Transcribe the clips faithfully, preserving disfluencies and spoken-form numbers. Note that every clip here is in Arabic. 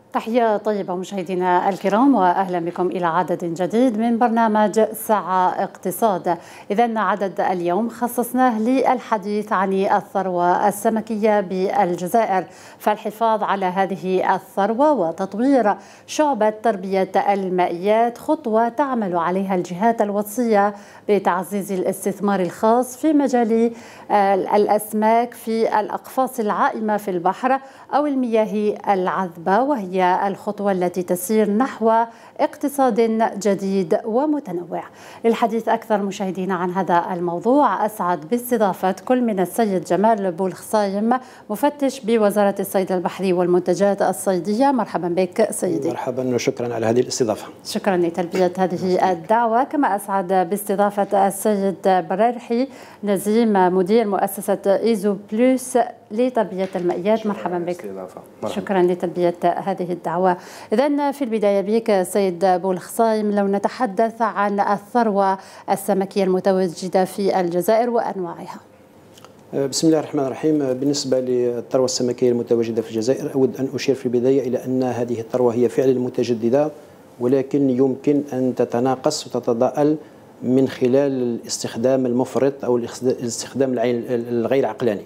تحية طيبة مشاهدينا الكرام، وأهلا بكم إلى عدد جديد من برنامج ساعة اقتصاد. إذن عدد اليوم خصصناه للحديث عن الثروة السمكية بالجزائر، فالحفاظ على هذه الثروة وتطوير شعبة تربية المائيات خطوة تعمل عليها الجهات الوصية بتعزيز الاستثمار الخاص في مجال الأسماك في الأقفاص العائمة في البحر أو المياه العذبة، وهي الخطوة التي تسير نحو اقتصاد جديد ومتنوع. للحديث أكثر مشاهدينا عن هذا الموضوع، أسعد باستضافة كل من السيد جمال بولخصايم، مفتش بوزارة الصيد البحري والمنتجات الصيدية. مرحبا بك سيدي. مرحبا وشكرا على هذه الاستضافة. شكرا لتلبية هذه الدعوة. كما أسعد باستضافة السيد برارحي نزيم، مدير مؤسسة إيزو بلوس لتربية المائيات. مرحبا بك. مرحبا. شكرا لتلبية هذه الدعوة. إذن في البداية بك سيد بولخصايم، لو نتحدث عن الثروة السمكية المتواجدة في الجزائر وأنواعها. بسم الله الرحمن الرحيم. بالنسبة للثروة السمكية المتواجدة في الجزائر، أود أن أشير في البداية إلى أن هذه الثروة هي فعلا متجددة، ولكن يمكن أن تتناقص وتتضاءل من خلال الاستخدام المفرط أو الاستخدام الغير عقلاني.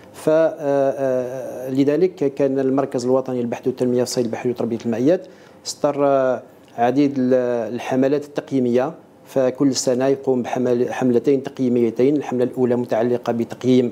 فلذلك كان المركز الوطني للبحث والتنمية في الصيد البحري وتربية المائيات اصدر عديد الحملات التقييمية، فكل سنة يقوم بحملتين تقييميتين. الحملة الأولى متعلقة بتقييم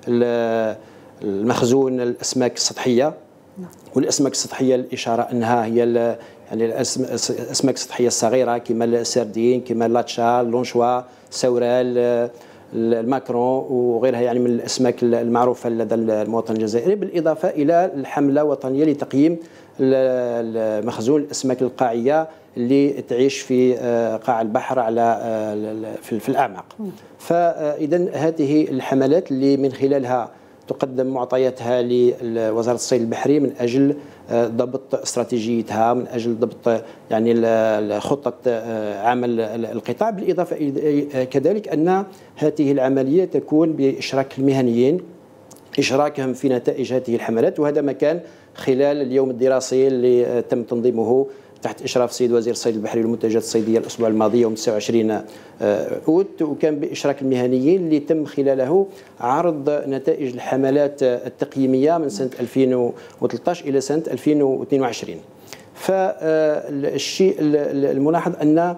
المخزون الأسماك السطحية، والأسماك السطحية الإشارة أنها هي يعني الأسماك السطحية الصغيرة كما السردين، كما اللاتشا، اللونشوا، سورال، الماكرون وغيرها، يعني من الأسماك المعروفة لدى المواطن الجزائري، بالإضافة إلى الحملة وطنية لتقييم مخزون الأسماك القاعية اللي تعيش في قاع البحر على في الأعماق. فإذا هذه الحملات اللي من خلالها تقدم معطياتها لوزارة الصيد البحري من أجل ضبط استراتيجيتها، من أجل ضبط يعني خطة عمل القطاع، بالإضافة كذلك أن هذه العملية تكون بإشراك المهنيين، إشراكهم في نتائج هذه الحملات. وهذا ما كان خلال اليوم الدراسي اللي تم تنظيمه تحت إشراف السيد وزير الصيد البحري والمنتجات الصيدية الأسبوع الماضي يوم تسعة وعشرين أوت، وكان بإشراك المهنيين اللي تم خلاله عرض نتائج الحملات التقييمية من سنة ألفين وثلاثة عشر إلى سنة ألفين واثنين وعشرين. فالشيء الملاحظ أن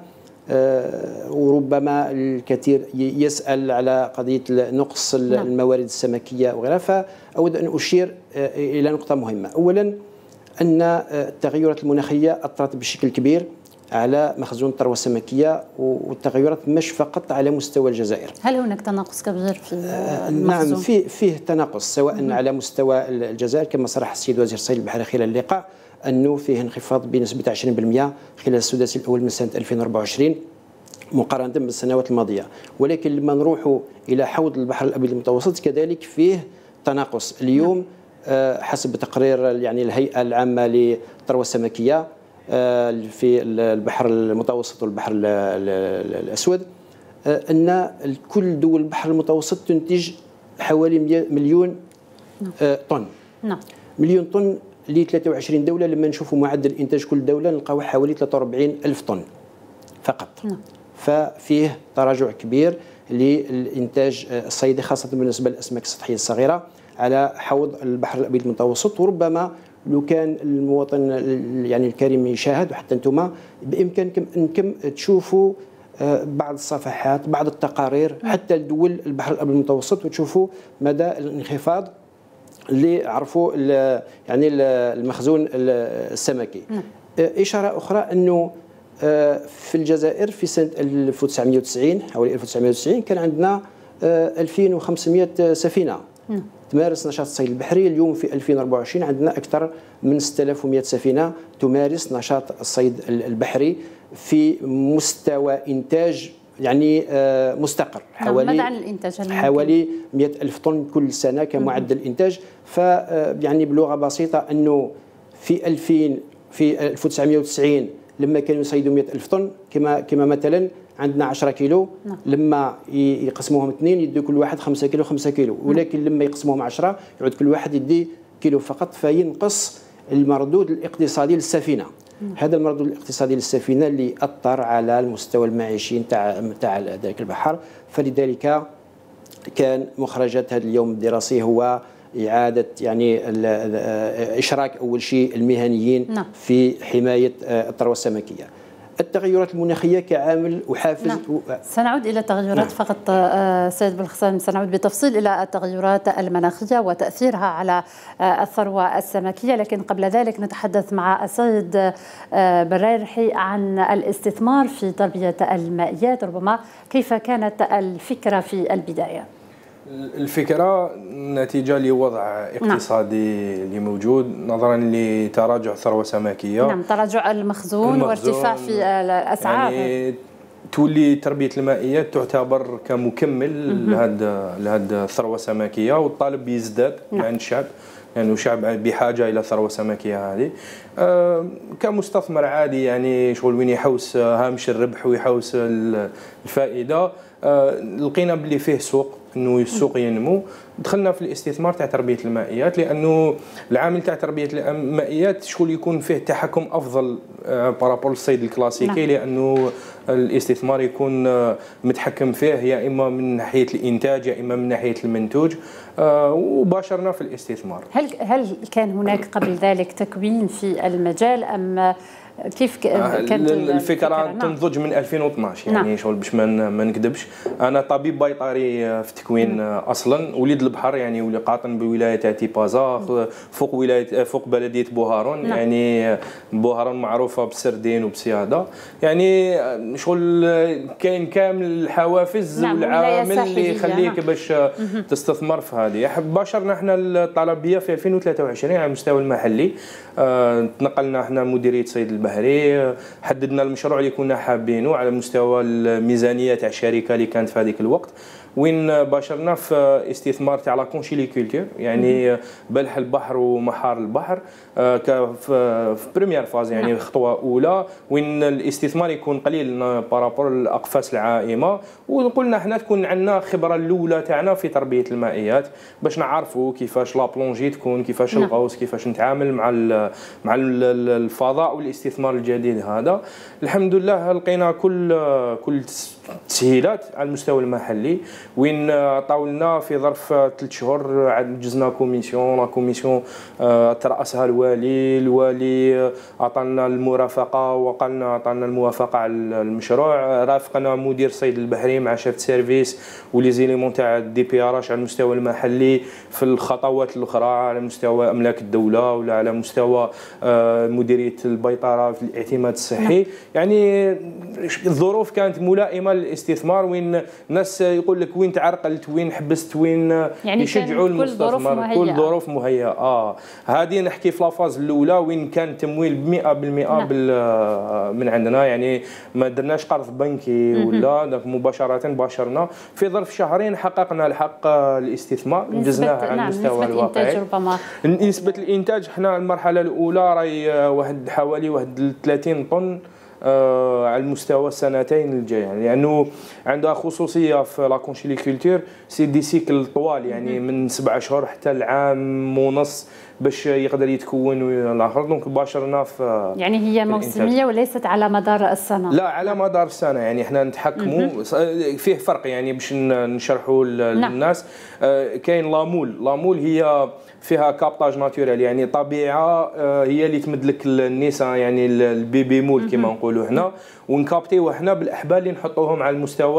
وربما الكثير يسأل على قضية نقص الموارد السمكية وغيرها، فأود أن أشير إلى نقطة مهمة. أولا أن التغيرات المناخية أثرت بشكل كبير على مخزون الثروة السمكية، والتغيرات مش فقط على مستوى الجزائر. هل هناك تناقص كبير في المخزون؟ نعم، في فيه تناقص سواء مم. على مستوى الجزائر كما صرح السيد وزير الصيد البحري خلال اللقاء أنه فيه انخفاض بنسبة عشرين بالمئة خلال السداسي الأول من سنة ألفين وأربعة وعشرين مقارنة بالسنوات الماضية. ولكن لما نروح إلى حوض البحر الأبيض المتوسط كذلك فيه تناقص. اليوم حسب تقرير يعني الهيئة العامة للثروة السمكية في البحر المتوسط والبحر الأسود أن كل دول البحر المتوسط تنتج حوالي مليون طن. نعم. مليون طن ل ثلاثة وعشرين دولة. لما نشوفوا معدل إنتاج كل دولة نلقاو حوالي ثلاثة وأربعين ألف طن فقط. نعم. ففيه تراجع كبير للإنتاج الصيدي خاصة بالنسبة للأسماك السطحية الصغيرة على حوض البحر الأبيض المتوسط. وربما لو كان المواطن يعني الكريم يشاهد وحتى انتم بإمكانكم أنكم تشوفوا بعض الصفحات، بعض التقارير حتى لدول البحر الأبيض المتوسط، وتشوفوا مدى الانخفاض اللي عرفوا يعني المخزون السمكي. إشارة أخرى أنه في الجزائر في سنة ألف وتسعمئة وتسعين حوالي ألف وتسعمئة وتسعين كان عندنا ألفين وخمسمئة سفينة تمارس نشاط الصيد البحري. اليوم في ألفين وأربعة وعشرين عندنا أكثر من ستة آلاف ومئة سفينة تمارس نشاط الصيد البحري في مستوى إنتاج يعني مستقر، حوالي حوالي مئة ألف طن كل سنة كمعدل إنتاج. فيعني بلغة بسيطة أنه في ألفين في ألف وتسعمئة وتسعين لما كانوا يصيدوا مئة ألف طن كما كما مثلا عندنا عشرة كيلو، نعم. لما يقسموهم اثنين يدوا كل واحد خمسة كيلو خمسة كيلو، ولكن لما يقسموهم عشرة يعود كل واحد يدي كيلو فقط، فينقص المردود الاقتصادي للسفينه. هذا المردود الاقتصادي للسفينه اللي اثر على المستوى المعيشي نتاع نتاع ذلك البحر، فلذلك كان مخرجات هذا اليوم الدراسي هو إعادة يعني إشراك أول شيء المهنيين نعم. في حماية الثروة السمكية. التغيرات المناخية كعامل وحافز نعم. و... سنعود إلى التغيرات نعم. فقط سيد بالخصام، سنعود بتفصيل إلى التغيرات المناخية وتأثيرها على الثروة السمكية، لكن قبل ذلك نتحدث مع السيد برارحي عن الاستثمار في تربية المائيات. ربما كيف كانت الفكرة في البداية؟ الفكرة نتيجة لوضع اقتصادي نعم. اللي موجود نظرا لتراجع ثروة سمكية. نعم، تراجع المخزون, المخزون وارتفاع في الأسعار. يعني تولي تربية المائيات تعتبر كمكمل لهذا لهذا الثروة السمكية، والطلب بيزداد نعم. عند الشعب، يعني الشعب بحاجة إلى ثروة سمكية هذه. آه كمستثمر عادي يعني شغل وين يحوس هامش الربح ويحوس الفائدة، آه لقينا باللي فيه سوق، انه السوق ينمو. دخلنا في الاستثمار تاع تربيه المائيات، لانه العامل تاع تربيه المائيات شغل يكون فيه تحكم افضل بارابور للصيد الكلاسيكي، لانه الاستثمار يكون متحكم فيه يا اما من ناحيه الانتاج يا اما من ناحيه المنتوج، وباشرنا في الاستثمار. هل هل كان هناك قبل ذلك تكوين في المجال ام كيف كانت الفكره؟ تنضج من ألفين واثناش يعني نعم. شغل باش ما نكذبش، انا طبيب بيطري في تكوين مم. اصلا، وليد البحر يعني ولي قاطن بولايه تاع تيبازا فوق ولايه فوق بلديه بوهارون نعم. يعني بوهارون معروفه بالسردين وبسياده، يعني شغل كاين كامل الحوافز نعم. والعوامل اللي يخليك نعم. باش مم. تستثمر في هذه. باشرنا احنا الطلبيه في ألفين وثلاثة وعشرين على المستوى المحلي، اه تنقلنا احنا مديريه صيد البحري، حددنا المشروع اللي كنا حابينه على مستوى الميزانيه تاع الشركه اللي كانت في هذيك الوقت، وين باشرنا في استثمار تاع لا كونشيليكولتور يعني بلح البحر ومحار البحر في بريمير فاز يعني نعم. خطوه اولى وين الاستثمار يكون قليل بارابور الاقفاص العائمه، وقلنا احنا تكون عندنا خبره الاولى تاعنا في تربيه المائيات باش نعرفوا كيفاش لا بلونجي تكون، كيفاش نعم. الغوص، كيفاش نتعامل مع ال مع ال الفضاء والاستثمار الجديد هذا. الحمد لله لقينا كل كل تسهيلات على المستوى المحلي، وين طاولنا في ظرف ثلاث شهور عجزنا كوميسيون، لا كوميسيون ترأسها الوالي، الوالي عطانا المرافقه وقالنا عطانا الموافقه على المشروع، رافقنا مدير صيد البحري مع شيف سيرفيس ولي زيليمون تاع الدي بي ار اش على المستوى المحلي في الخطوات الاخرى على مستوى املاك الدوله ولا على مستوى مديريه البيطره في الاعتماد الصحي. يعني الظروف كانت ملائمه للاستثمار، وين الناس يقول لك وين تعرقلت وين حبست وين يعني يشجعوا المستثمر، كل ظروف مهيئه. اه هذه نحكي في لافاز الاولى وين كان تمويل مئة بالمئة نعم. من عندنا، يعني ما درناش قرض بنكي ولا مباشره، باشرنا في ظرف شهرين حققنا الحق الاستثمار انجزناه على نعم. المستوى الواقعي. نسبه الانتاج احنا المرحله الاولى راهي واحد حوالي واحد ثلاثين طن آه على المستوى السنتين الجايه، لانه يعني عندها خصوصيه في لا كونشيليكولتور سي دي سيكل طوال، يعني من سبعة اشهر حتى العام ونص باش يقدر يتكون الاخر. دونك باشرنا في يعني هي موسميه وليست على مدار السنه؟ لا على مدار السنه، يعني احنا نتحكموا فيه فرق يعني باش نشرحوا للناس. آه كاين لامول، لامول هي فيها كابتاج ناتورال يعني طبيعه، هي اللي تمد لك النساء يعني البيبي مول كما نقولوا هنا، ونكابتيو حنا بالاحبال اللي نحطوهم على المستوى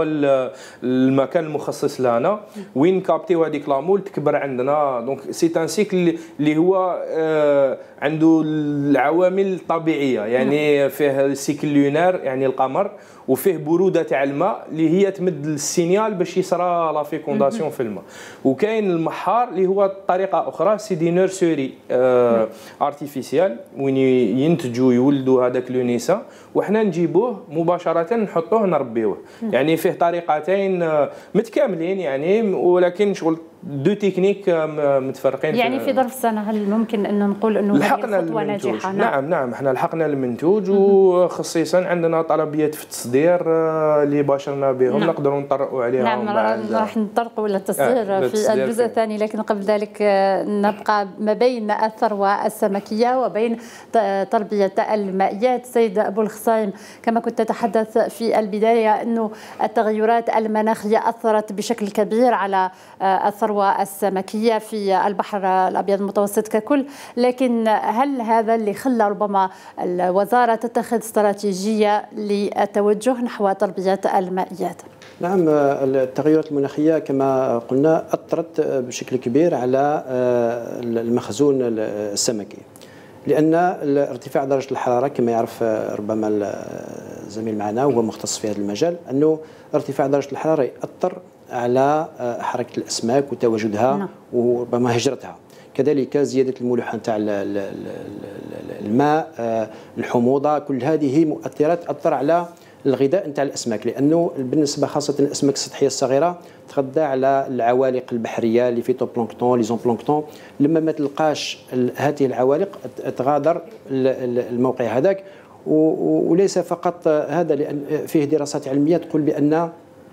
المكان المخصص لنا، وين نكابتيو هذيك لامول تكبر عندنا. دونك سي ان سيكل اللي هو آه عنده العوامل الطبيعيه، يعني فيه السيكل لونار يعني القمر، وفيه بروده تاع الماء اللي هي تمد السينيال باش يصرى لا فيكونداسيون في الماء. وكاين المحار اللي هو طريقه اخرى سي دي نيرسوري آه ارتيفيسيال وين ينتجوا يولدوا هذاك لونيسا، وحنا نجيبوه مباشره نحطوه نربيوه. يعني فيه طريقتين متكاملين يعني، ولكن شغل دو تكنيك متفرقين. يعني في ظرف سنه هل ممكن انه نقول انه لحقنا خطوه ناجحه؟ نعم نعم احنا لحقنا المنتوج، وخصيصا عندنا طلبيات في التصدير اللي باشرنا بهم نعم. نقدروا نطرقوا عليها. نعم راح نطرقوا الى التصدير آه في الجزء الثاني، لكن قبل ذلك نبقى ما بين الثروه السمكيه وبين تربيه المائيات. سيد ابو الخصايم، كما كنت تتحدث في البدايه انه التغيرات المناخيه اثرت بشكل كبير على الثروة السمكية في البحر الأبيض المتوسط ككل، لكن هل هذا اللي خلى ربما الوزارة تتخذ استراتيجية للتوجه نحو تربية المائيات؟ نعم، التغيرات المناخية كما قلنا أثرت بشكل كبير على المخزون السمكي، لأن ارتفاع درجة الحرارة كما يعرف ربما الزميل معنا وهو مختص في هذا المجال، أنه ارتفاع درجة الحرارة يأثر على حركة الأسماك وتواجدها نعم. وربما هجرتها، كذلك زيادة الملوحة نتاع الماء، الحموضة، كل هذه مؤثرات تأثر على الغذاء نتاع الأسماك، لأنه بالنسبة خاصة الأسماك السطحية الصغيرة تغذى على العوالق البحرية اللي فيتوبلانكتون لي زونبلانكتون، لما ما تلقاش هذه العوالق تغادر الموقع هذاك. وليس فقط هذا، لأن فيه دراسات علمية تقول بأن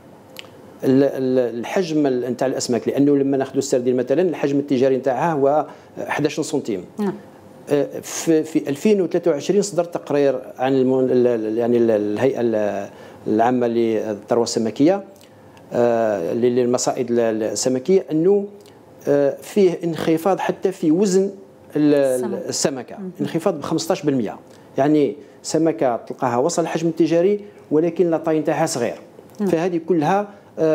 الحجم نتاع الاسماك، لانه لما ناخذوا السردين مثلا الحجم التجاري نتاعها هو احد عشر سنتيم. في في ألفين وثلاثة وعشرين صدر تقرير عن يعني الهيئه العامه للثروه السمكيه للمصائد السمكيه انه فيه انخفاض حتى في وزن السمكه، انخفاض ب خمسة عشر بالمئة، يعني سمكه تلقاها وصل الحجم التجاري ولكن لاطاي نتاعها صغير. فهذه كلها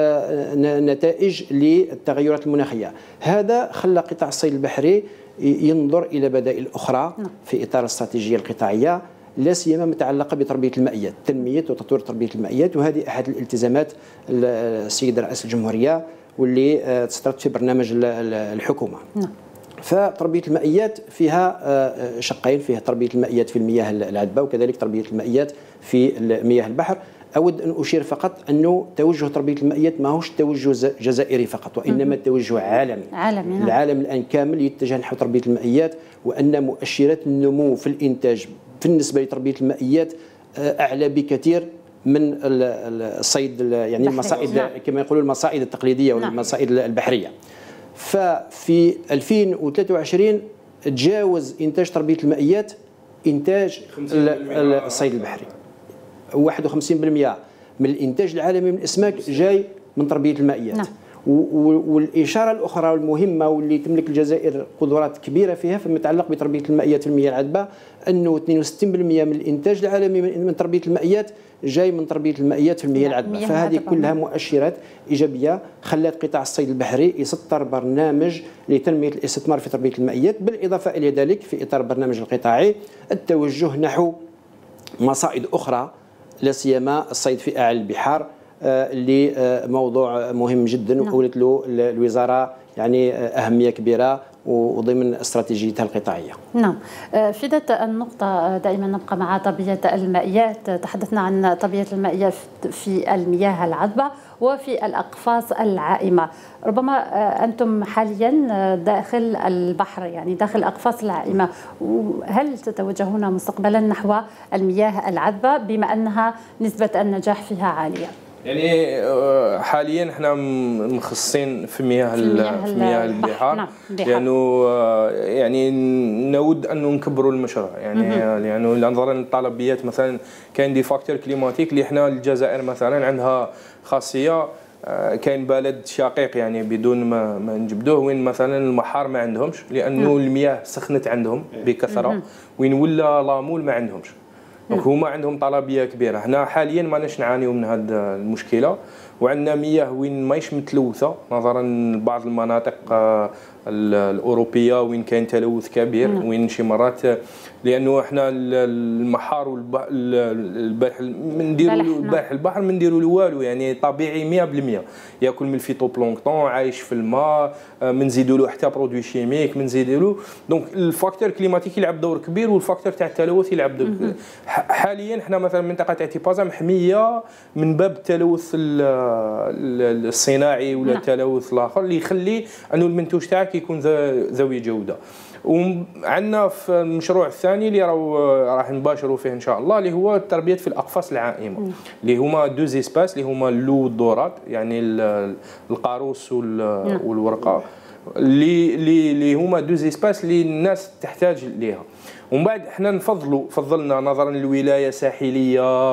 نتائج للتغيرات المناخية. هذا خلى قطاع الصيد البحري ينظر إلى بدائل أخرى في إطار الاستراتيجية القطاعية، لا سيما متعلقة بتربية المائيات، تنمية وتطوير تربية المائيات، وهذه أحد الالتزامات السيد رئيس الجمهورية واللي تصدرت في برنامج الحكومة. فتربية المائيات فيها شقين، فيها تربية المائيات في المياه العذبة وكذلك تربية المائيات في مياه البحر. أود أن أشير فقط أنه توجه تربية المائيات ماهوش توجه جزائري فقط، وإنما توجه عالمي. عالمي. العالم الآن كامل يتجه نحو تربية المائيات، وأن مؤشرات النمو في الإنتاج بالنسبة لتربية المائيات أعلى بكثير من الصيد، يعني المصائد كما يقولون المصائد التقليدية والمصائد البحرية. ففي ألفين وثلاثة وعشرين تجاوز إنتاج تربية المائيات إنتاج الصيد البحري. واحد وخمسين بالمئة من الإنتاج العالمي من الأسماك جاي من تربية المائيات. نعم. والإشارة الأخرى والمهمة واللي تملك الجزائر قدرات كبيرة فيها فيما يتعلق بتربية المائيات في المياه العذبة، أنه اثنين وستين بالمئة من الإنتاج العالمي من تربية المائيات جاي من تربية المائيات في المياه العذبة. فهذه كلها مؤشرات إيجابية خلت قطاع الصيد البحري يسطر برنامج لتنمية الاستثمار في تربية المائيات، بالإضافة إلى ذلك في إطار البرنامج القطاعي التوجه نحو مصائد أخرى، لا سيما الصيد في أعلى البحار اللي موضوع مهم جدا وأولت له الوزارة يعني أهمية كبيرة وضمن استراتيجيتها القطاعية. نعم، في ذات النقطة دائما نبقى مع تربية المائيات. تحدثنا عن تربية المائيات في المياه العذبة وفي الأقفاص العائمة. ربما أنتم حاليا داخل البحر، يعني داخل الأقفاص العائمة، هل تتوجهون مستقبلا نحو المياه العذبة بما أنها نسبة النجاح فيها عالية؟ يعني حاليا احنا مخصصين في مياه في مياه البحار، نعم. لانه يعني نود انه نكبروا المشروع، يعني لانه نظرا للطلبيات مثلا كاين دي فاكتور كليماتيك اللي احنا الجزائر مثلا عندها خاصيه، كاين بلد شقيق يعني بدون ما, ما نجبدوه وين مثلا البحار ما عندهمش، لانه المياه سخنت عندهم بكثره، وين ولا لامول ما عندهمش. دونك هما عندهم طلبيه كبيره. هنا حاليا ماناش نعانيو من هذه المشكله، وعندنا مياه وين ماهيش متلوثه نظرا لبعض المناطق الاوروبيه وين كاين تلوث كبير، وين شي مرات لانه احنا البحار والبحر نديروا البحر البحر ما نديروا له والو، يعني طبيعي مئة بالمئة، ياكل من الفيتوبلانكتون، عايش في الماء، ما نزيدوا له حتى برودوي شيميك، ما نزيدوا له. دونك الفاكتور كليماتيك يلعب دور كبير، والفاكتور تاع التلوث يلعب دور كبير. حاليا احنا مثلا منطقه تاع تيبازا محميه من باب التلوث الصناعي ولا التلوث الاخر اللي يخلي انه المنتوج تاعك يكون ذوي جوده. وعندنا في المشروع الثاني اللي راح نباشروا فيه ان شاء الله اللي هو التربيه في الاقفاص العائمه اللي هما دو زيسباس اللي هما اللو والدورات يعني القاروس والورقه اللي اللي هما دو زيسباس اللي الناس تحتاج ليها. ومن بعد احنا نفضلوا فضلنا نظرا للولايه ساحليه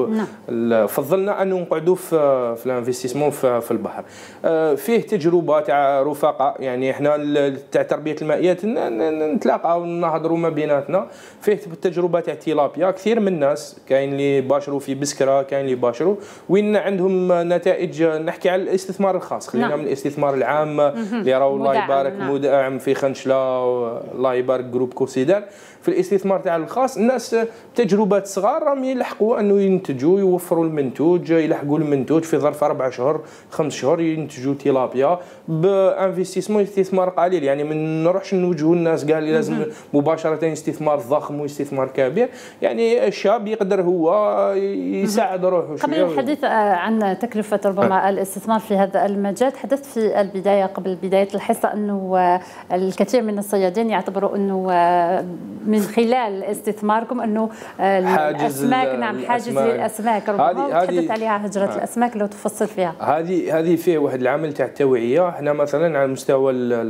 وفضلنا انه نقعدوا في في الانفستيسمون في, في البحر. فيه تجربه تاع رفقاء يعني احنا تاع تربيه المائيات نتلاقاو ونهضروا ما بيناتنا. فيه تجربه تاع تيلابيا كثير من الناس كاين اللي باشروا في بسكره كاين اللي باشروا وين عندهم نتائج. نحكي على الاستثمار الخاص خلينا نعم. من الاستثمار العام اللي راهو الله يبارك نعم. مدعم في خنشله الله يبارك جروب كورسيدار. في الاستثمار تاع الخاص الناس تجربات صغار راهم يلحقوا انه ينتجوا يوفروا المنتوج يلحقوا المنتوج في ظرف اربع شهور خمس شهور ينتجوا تيلابيا بانفستيسمون استثمار قليل. يعني ما نروحش نوجهوا الناس قال لازم مباشره استثمار ضخم واستثمار كبير. يعني الشاب يقدر هو يساعد روحه. قبل الحديث عن تكلفه ربما الاستثمار في هذا المجال تحدثت في البدايه قبل بدايه الحصه انه الكثير من الصيادين يعتبروا انه من خلال استثماركم انه الاسماك نعم حاجز للاسماك ربما تحدث عليها هجره آه. الاسماك لو تفصل فيها. هذه هذه فيه واحد العمل تاع التوعيه. احنا مثلا على مستوى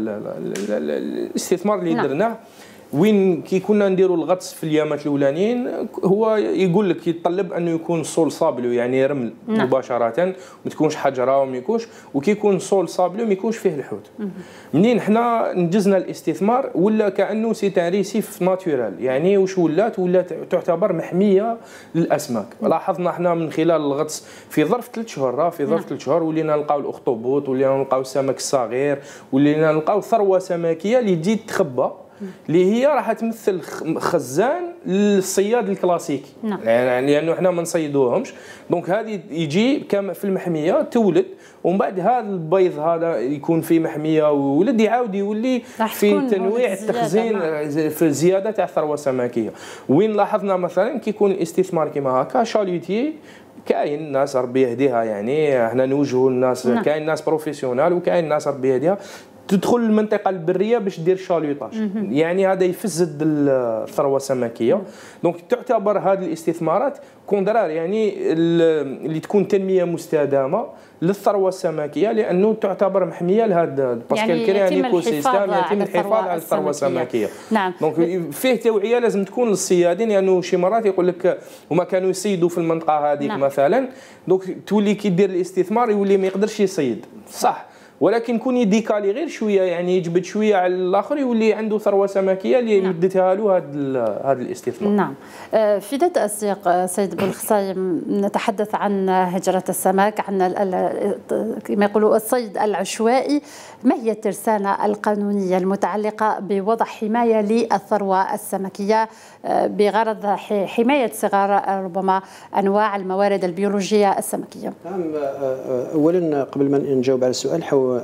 الاستثمار اللي نعم. درناه وين كي كنا نديروا الغطس في اليامات الاولانيين هو يقول لك يتطلب انه يكون صول صابلو يعني رمل نعم. مباشره ما تكونش حجره وما يكونش وكي يكون صول صابلو ما يكونش فيه الحوت. منين احنا نجزنا الاستثمار ولا كانه سي تاع ريسيف ناتورال يعني واش ولات ولات تعتبر محميه للاسماك. لاحظنا احنا من خلال الغطس في ظرف ثلاث شهور في ظرف ثلاث شهور ولينا نلقاو الاخطبوط ولينا نلقاو السمك الصغير ولينا نلقاو ثروه سمكيه اللي تجي تخبى اللي هي راح تمثل خزان للصياد الكلاسيكي نعم. يعني لانه احنا ما نصيدوهمش دونك هذه يجي كما في المحميه تولد ومن بعد هذا البيض هذا يكون في محميه وولد يعاود يولي في تنويع التخزين في زياده تاع الثروه السمكيه. وين لاحظنا مثلا كي يكون الاستثمار كما هكا شاليتي كاين ناس ربي يهديها يعني احنا نوجهوا الناس نعم. كاين ناس بروفيسيونال وكاين ناس ربي يهديها تدخل المنطقه البريه باش دير شاليطاج يعني هذا يفسد الثروه السمكيه. دونك تعتبر هذه الاستثمارات كوندرار يعني اللي تكون تنميه مستدامه للثروه السمكيه لانه تعتبر محميه لهذا باسكو يعني كاين ايكو سيستم يتم الحفاظ على الثروه السمكيه. نعم. دونك فيه توعيه لازم تكون للصيادين لانه يعني شي مرات يقول لك هما كانوا يصيدوا في المنطقه هذيك نعم. مثلا دونك تولي كي دير الاستثمار يولي ما يقدرش يصيد صح ولكن كون يديكالي غير شويه يعني يجبد شويه على الاخر يولي عنده ثروه سمكيه اللي نعم. مدتها له هذا هذا الاستثمار. نعم. في ذات السياق سيد بولخصايم نتحدث عن هجره السمك عن كما يقولوا الصيد العشوائي. ما هي الترسانه القانونيه المتعلقه بوضع حمايه للثروه السمكيه بغرض حمايه صغار ربما انواع الموارد البيولوجيه السمكيه؟ نعم. اولا قبل ما نجاوب على السؤال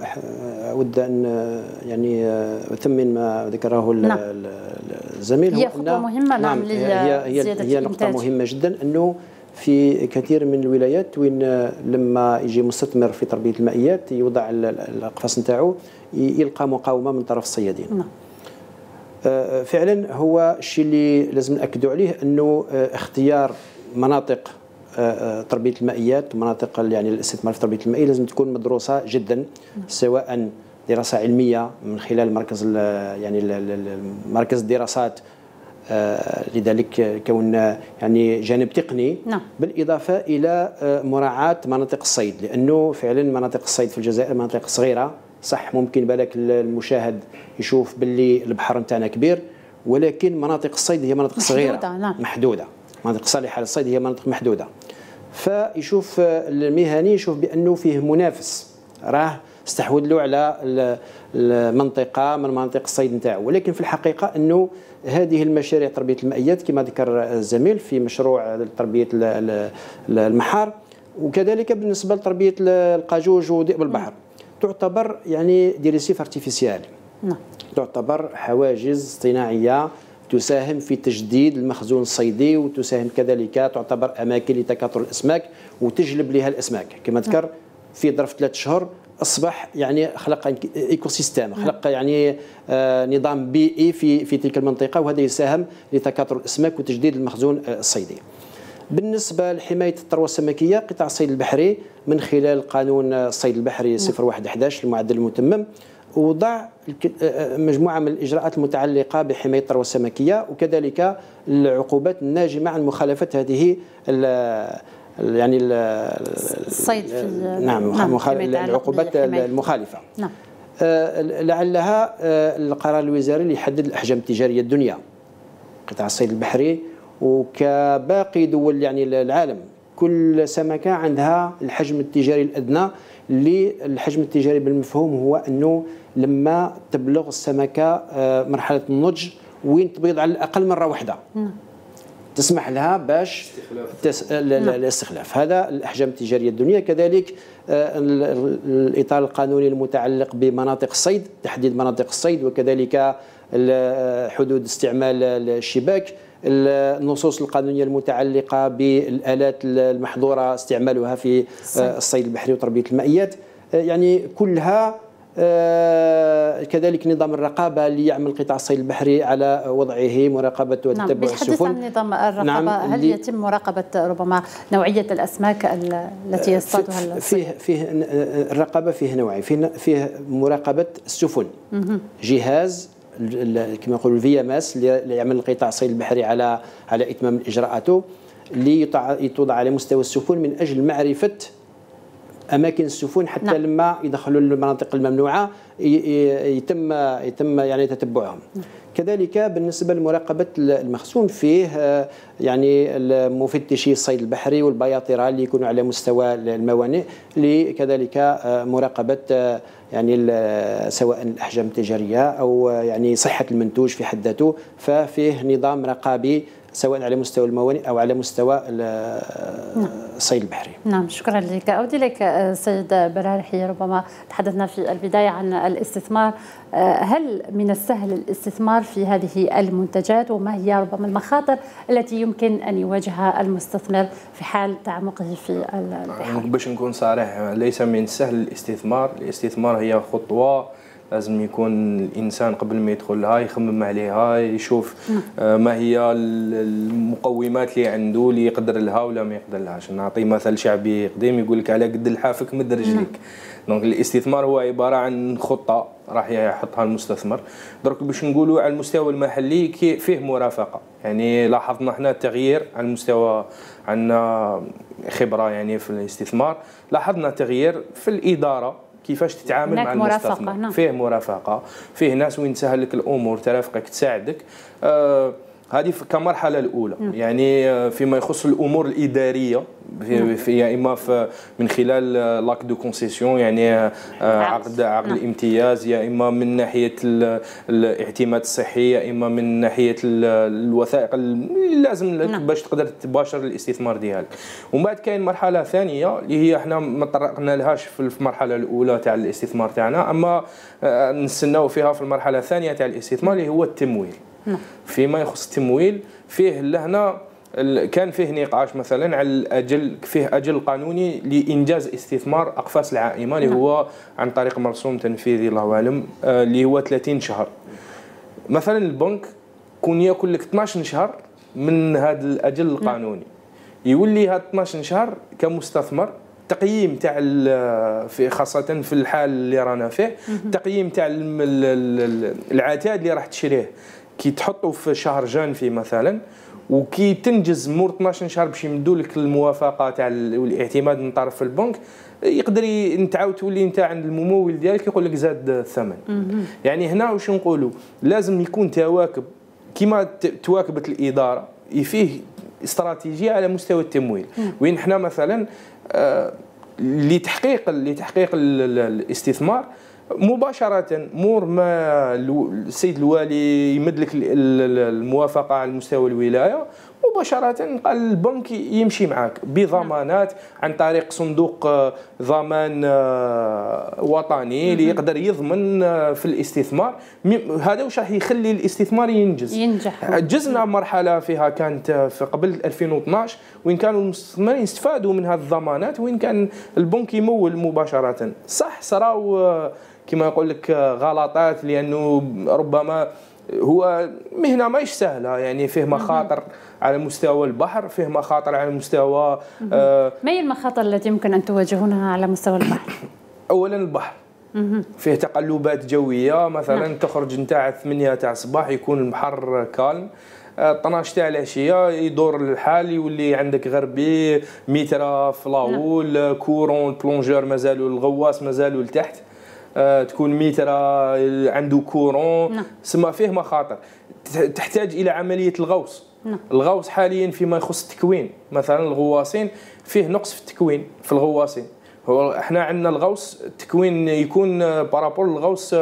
أود أن يعني أثمن ما ذكره نعم. الزميل. هي خطوة مهمة نعم هي هي, هي نقطة مهمة جدا أنه في كثير من الولايات وين لما يجي مستثمر في تربية المائيات يوضع الأقفاص نتاعو يلقى مقاومة من طرف الصيادين. نعم. فعلا هو الشيء اللي لازم نأكدوا عليه أنه اختيار مناطق تربيه المائيات ومناطق يعني الاستثمار في تربيه المائيه لازم تكون مدروسه جدا سواء دراسه علميه من خلال مركز يعني مركز الدراسات لذلك كون يعني جانب تقني نعم. بالاضافه الى مراعاه مناطق الصيد لانه فعلا مناطق الصيد في الجزائر مناطق صغيره صح ممكن بالك المشاهد يشوف باللي البحر نتاعنا كبير ولكن مناطق الصيد هي مناطق صغيره محدوده نعم. محدوده مناطق صالحه للصيد هي مناطق محدوده. فيشوف المهني يشوف بانه فيه منافس راه استحوذ له على المنطقه من مناطق الصيد نتاعو ولكن في الحقيقه انه هذه المشاريع تربيه المائيات كما ذكر الزميل في مشروع تربيه المحار وكذلك بالنسبه لتربيه القاجوج وذئب البحر تعتبر يعني دي ريسيف ارتيفيسيال تعتبر حواجز اصطناعيه تساهم في تجديد المخزون الصيدي وتساهم كذلك تعتبر اماكن لتكاثر الاسماك وتجلب لها الاسماك كما ذكر في ظرف ثلاث شهور اصبح يعني خلق ايكو سيستم، خلق يعني آه نظام بيئي في في تلك المنطقه، وهذا يساهم لتكاثر الاسماك وتجديد المخزون آه الصيدي. بالنسبه لحمايه الثروه السمكيه، قطاع الصيد البحري من خلال قانون الصيد البحري صفر واحد أحد عشر المعدل المتمم وضع مجموعه من الاجراءات المتعلقه بحمايه الثروه السمكيه، وكذلك العقوبات الناجمه عن مخالفه هذه يعني الصيد في نعم, نعم العقوبات المخالفه. نعم. لعلها القرار الوزاري اللي يحدد الاحجام التجاريه الدنيا قطاع الصيد البحري، وكباقي دول يعني العالم كل سمكه عندها الحجم التجاري الادنى. اللي الحجم التجاري بالمفهوم هو انه لما تبلغ السمكه مرحله النضج وين تبيض على الاقل مره واحده تسمح لها باش تس... الاستخلاف. هذا الاحجام التجاريه الدنيا. كذلك الاطار القانوني المتعلق بمناطق الصيد، تحديد مناطق الصيد، وكذلك حدود استعمال الشباك، النصوص القانونيه المتعلقه بالالات المحظوره استعمالها في الصيد البحري وتربيه المائيات، يعني كلها. كذلك نظام الرقابه اللي يعمل قطاع الصيد البحري على وضعه، مراقبه وتتبع نعم. السفن. عن نظام الرقابه، نعم. هل يتم مراقبه ربما نوعيه الاسماك التي يصطادها الصيد؟ فيه فيه الرقابه فيه نوعين، فيه فيه مراقبه السفن، جهاز كما يقولوا الفي ام اس اللي يعمل قطاع الصيد البحري على على اتمام اجراءاته، اللي توضع على مستوى السفن من اجل معرفه اماكن السفن حتى نعم. لما يدخلوا للمناطق الممنوعه يتم يتم يعني تتبعهم. نعم. كذلك بالنسبه لمراقبه المخزون فيه يعني مفتشي الصيد البحري والبياطره اللي يكونوا على مستوى الموانئ، لكذلك مراقبه يعني سواء الاحجام التجاريه او يعني صحه المنتوج في حد ذاته. ففيه نظام رقابي سواء على مستوى الموانئ او على مستوى الصيد البحري. نعم، شكرا لك. اودي لك سيد برارحي، ربما تحدثنا في البدايه عن الاستثمار، هل من السهل الاستثمار في هذه المنتجات، وما هي ربما المخاطر التي يمكن ان يواجهها المستثمر في حال تعمقه في البحر؟ باش نكون صريح، ليس من السهل الاستثمار. الاستثمار هي خطوه لازم يكون الانسان قبل ما يدخل لها يخمم عليها، يشوف ما هي المقومات اللي عنده اللي يقدر لها ولا ما يقدر لهاش. نعطي مثل شعبي قديم يقول لك على قد لحافك مد رجليك. دونك الاستثمار هو عباره عن خطه راح يحطها المستثمر. درك باش نقولوا على المستوى المحلي فيه مرافقه، يعني لاحظنا احنا تغيير على المستوى، عندنا خبره يعني في الاستثمار، لاحظنا تغيير في الاداره كيفاش تتعامل مع المستثمر. نعم. فيه مرافقه، فيه ناس وين تسهل لك الامور، ترافقك، تساعدك. آه هذه كمرحله الاولى. نعم. يعني فيما يخص الامور الاداريه في, في يا اما في من خلال لاك دو كونسيسيون، يعني عقد عقد نعم. الامتياز، يا اما من ناحيه الاعتماد الصحي، يا اما من ناحيه الوثائق اللي لازم لك نعم. باش تقدر تباشر الاستثمار ديالك. ومن بعد كاين مرحله ثانيه اللي هي احنا ما طرقنا لهاش في المرحله الاولى تاع الاستثمار تاعنا، اما نستناو فيها في المرحله الثانيه تاع الاستثمار اللي هو التمويل. نعم. فيما يخص التمويل فيه لهنا كان فيه نقاش مثلا على الاجل، فيه اجل قانوني لانجاز استثمار اقفاص العائمه اللي هو عن طريق مرسوم تنفيذي الله اعلم اللي هو ثلاثين شهر. مثلا البنك كون ياكل لك اثناش شهر من هذا الاجل القانوني، يولي هذا اثناش شهر كمستثمر تقييم تاع في خاصه في الحال اللي رانا فيه، تقييم تاع العتاد اللي راح تشريه كي تحطه في شهر جانفي مثلا، وكي تنجز مور اثناش شهر باش يمدوا لك الموافقه تاع الاعتماد من طرف البنك، يقدر نتعاود تولي انت عند الممول ديالك يقول لك زاد الثمن. يعني هنا واش نقولوا، لازم يكون تواكب كما تواكبت الاداره، فيه استراتيجيه على مستوى التمويل. وين احنا مثلا آه لتحقيق لتحقيق الاستثمار مباشرة مور ما السيد الوالي يمد لك الموافقة على مستوى الولاية، مباشرة قال البنك يمشي معك بضمانات عن طريق صندوق ضمان وطني اللي يقدر يضمن في الاستثمار. هذا واش راح يخلي الاستثمار ينجز ينجح. جزنا مرحلة فيها كانت في قبل ألفين واثناش وين كانوا المستثمرين يستفادوا من هذه الضمانات، وين كان البنك يمول مباشرة. صح صراو كما يقول لك غلطات، لأنه ربما هو مهنة ماهيش سهلة، يعني فيه مخاطر على مستوى البحر، فيه مخاطر على مستوى آه ما هي المخاطر التي يمكن أن تواجهونها على مستوى البحر؟ أولا البحر فيه تقلبات جوية، مثلا نعم. تخرج نتاع ثمانية تاع الصباح يكون البحر كالم، اثناش تاع العشيه يدور الحال يولي عندك غربي ميترا فلاول نعم. كورون بلونجور مازالوا الغواص مازالوا لتحت، أه تكون ميترا عنده كورون نعم. سما فيه مخاطر، تحتاج الى عمليه الغوص نعم. الغوص حاليا فيما يخص التكوين، مثلا الغواصين فيه نقص في التكوين في الغواصين. هو احنا عندنا الغوص التكوين يكون بارابور الغوص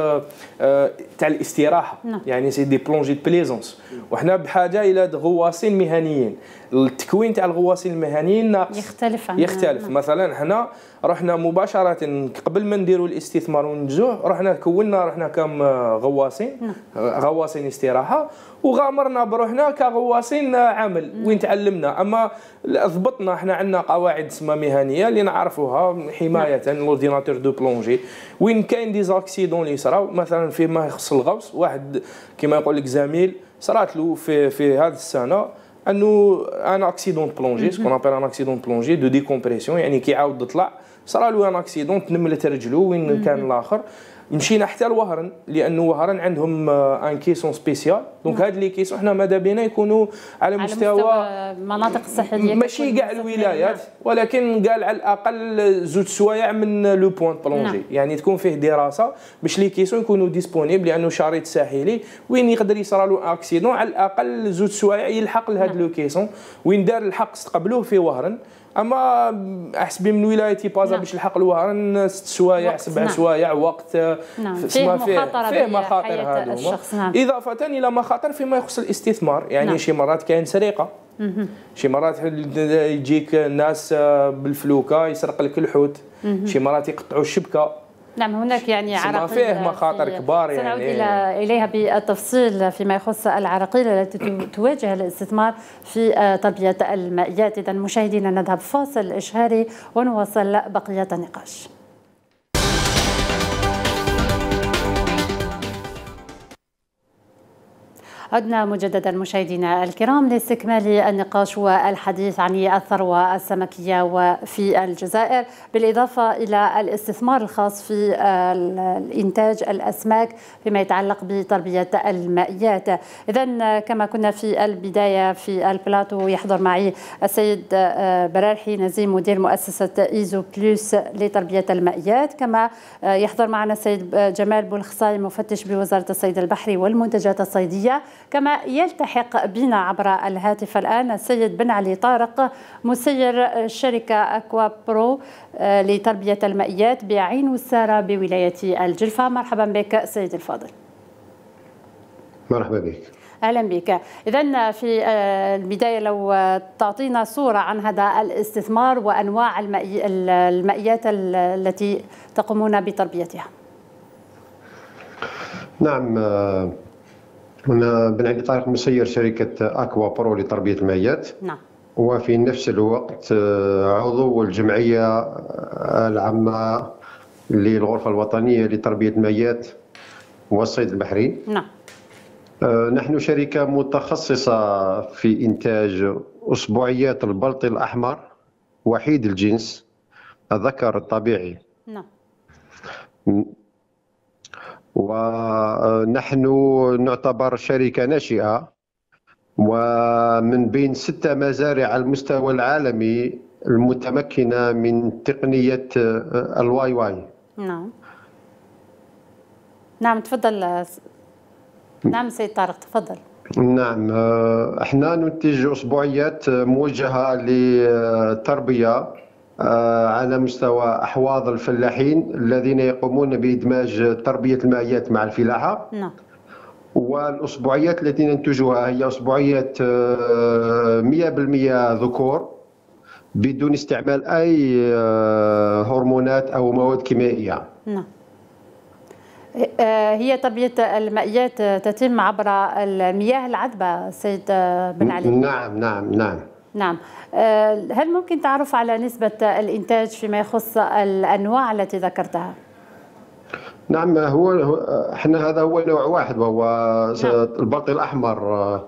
تاع الاستراحه نعم. يعني سي دي بلونجي دو بليزونس، وحنا بحاجه الى غواصين مهنيين. التكوين تاع الغواصين المهنيين ناقص يختلف عن يختلف نعم. مثلا احنا رحنا مباشره قبل ما نديروا الاستثمار وننجزوه رحنا كونا رحنا كم غواصين نعم. غواصين استراحه، وغامرنا بروحنا كغواصين عمل نعم. وين تعلمنا، اما ضبطنا احنا عندنا قواعد اسمها مهنيه اللي نعرفوها حمايه نعم. الاورديناتور دو بلونجي، وين كاين دي زاكسيدون اللي صراو مثلا فيما يخص الغوص. واحد كما يقول لك زميل صرات له في في هذه السنه انه ان اكسيدون بلونجي سكون ابل ان اكسيدون بلونجي دو ديكومبريسيون، يعني كي عاود يطلع صرا له ان اكسيدون تنملت رجلو وين كان الاخر. مشينا حتى لوهران لانه وهران عندهم ان كيسون سبيسيال، دونك هاد لي كيسون حنا ماذا بينا يكونوا على, على مستوى المناطق الساحليه ماشي كاع الولايات، ولكن قال على الاقل زوج سوايع من لو بوين بلونجي نعم. يعني تكون فيه دراسه باش لي كيسون يكونوا ديسپونيبل، لانه شريط ساحلي وين يقدر يصرى له اكسيدون على الاقل زوج سوايع يلحق لهاد نعم. لو كيسون وين دار الحق استقبلوه في وهران. اما احسبي من ولايه تيبازا نعم. باش يلحق لوهران ست سوايع سبع نعم. سوايع وقت نعم. فيه مخاطره فيه مخاطر هذوما نعم. اضافه الى مخاطر فيما يخص الاستثمار، يعني نعم. شي مرات كاين سرقه، شي مرات يجيك الناس بالفلوكه يسرق لك الحوت، شي مرات يقطعوا الشبكه نعم. هناك يعني عراقيل فيه مخاطر كبار، يعني سنعود إلى إليها بالتفصيل فيما يخص العراقيل التي تواجه الاستثمار في تربية المائيات. إذا مشاهدينا نذهب فاصل إشهاري ونواصل بقية النقاش. عدنا مجددا مشاهدينا الكرام لاستكمال النقاش والحديث عن الثروة السمكية وفي الجزائر، بالإضافة إلى الاستثمار الخاص في الإنتاج الأسماك فيما يتعلق بتربية المائيات. إذن كما كنا في البداية في البلاتو يحضر معي السيد برارحي نزيم مدير مؤسسة إيزو بلوس لتربية المائيات، كما يحضر معنا السيد جمال بولخصاي مفتش بوزارة الصيد البحري والمنتجات الصيدية، كما يلتحق بنا عبر الهاتف الآن السيد بن علي طارق مسير شركة أكوا برو لتربية المائيات بعين والسارة بولاية الجلفة. مرحبا بك سيد الفاضل. مرحبا بك. أهلا بك. إذن في البداية لو تعطينا صورة عن هذا الاستثمار وأنواع المائيات التي تقومون بتربيتها. نعم، أنا بن علي طارق مسير شركة أكوا برو لتربية المائيات. نعم. وفي نفس الوقت عضو الجمعية العامة للغرفة الوطنية لتربية المائيات والصيد البحري. نعم. نحن شركة متخصصة في إنتاج أسبوعيات البلطي الأحمر وحيد الجنس الذكر الطبيعي. نعم. ونحن نعتبر شركة ناشئة، ومن بين ستة مزارع على المستوى العالمي المتمكنة من تقنية الواي واي. نعم. نعم تفضل. نعم سيد طارق تفضل. نعم، احنا ننتج أسبوعيات موجهة للتربية على مستوى أحواض الفلاحين الذين يقومون بإدماج تربية المائيات مع الفلاحة. نعم. والأسبوعيات التي ننتجها هي أسبوعيات مئة بالمئة ذكور بدون استعمال أي هرمونات أو مواد كيميائية. نعم. هي تربية المائيات تتم عبر المياه العذبة سيد بن علي؟ نعم نعم نعم نعم. هل ممكن تعرف على نسبة الإنتاج فيما يخص الأنواع التي ذكرتها؟ نعم، هو احنا هذا هو نوع واحد وهو نعم. البلطي الأحمر،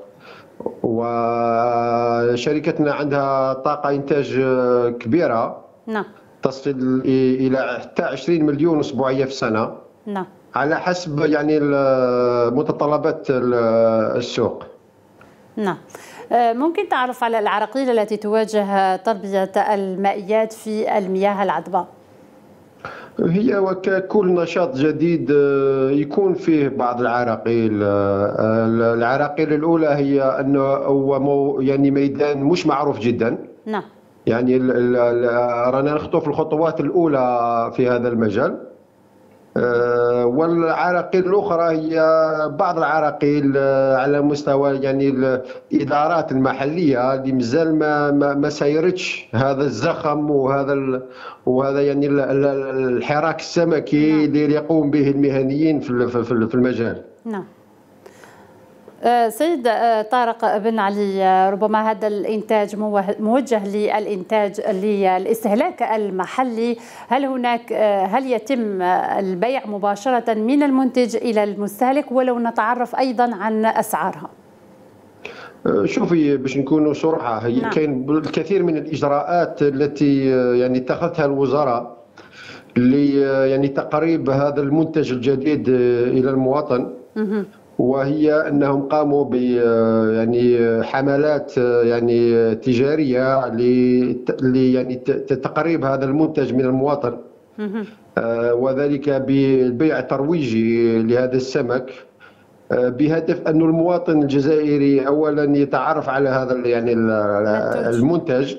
وشركتنا عندها طاقة إنتاج كبيرة نعم تصل إلى حتى عشرين مليون أسبوعية في السنة نعم على حسب يعني متطلبات السوق. نعم. ممكن تعرف على العراقيل التي تواجه تربية المائيات في المياه العذبة؟ هي وككل نشاط جديد يكون فيه بعض العراقيل. العراقيل الأولى هي أنه هو يعني ميدان مش معروف جدا. نعم. يعني رانا نخطو في الخطوات الأولى في هذا المجال. والعراقيل الأخرى هي بعض العراقيل على مستوى يعني الإدارات المحلية اللي مازال ما ما سيرتش هذا الزخم وهذا وهذا يعني الحراك السمكي اللي يقوم به المهنيين في المجال. نعم. سيد طارق بن علي، ربما هذا الإنتاج موجه للإنتاج للاستهلاك المحلي، هل هناك هل يتم البيع مباشرة من المنتج إلى المستهلك، ولو نتعرف أيضا عن أسعارها؟ شوفي باش نكونوا صراحة، هي نعم. كاين الكثير من الإجراءات التي يعني اتخذتها الوزارة ل يعني تقريب هذا المنتج الجديد إلى المواطن. م- وهي انهم قاموا ب يعني حملات يعني تجاريه ل يعني تقريب هذا المنتج من المواطن، وذلك بالبيع الترويجي لهذا السمك بهدف أن المواطن الجزائري اولا يتعرف على هذا يعني المنتج،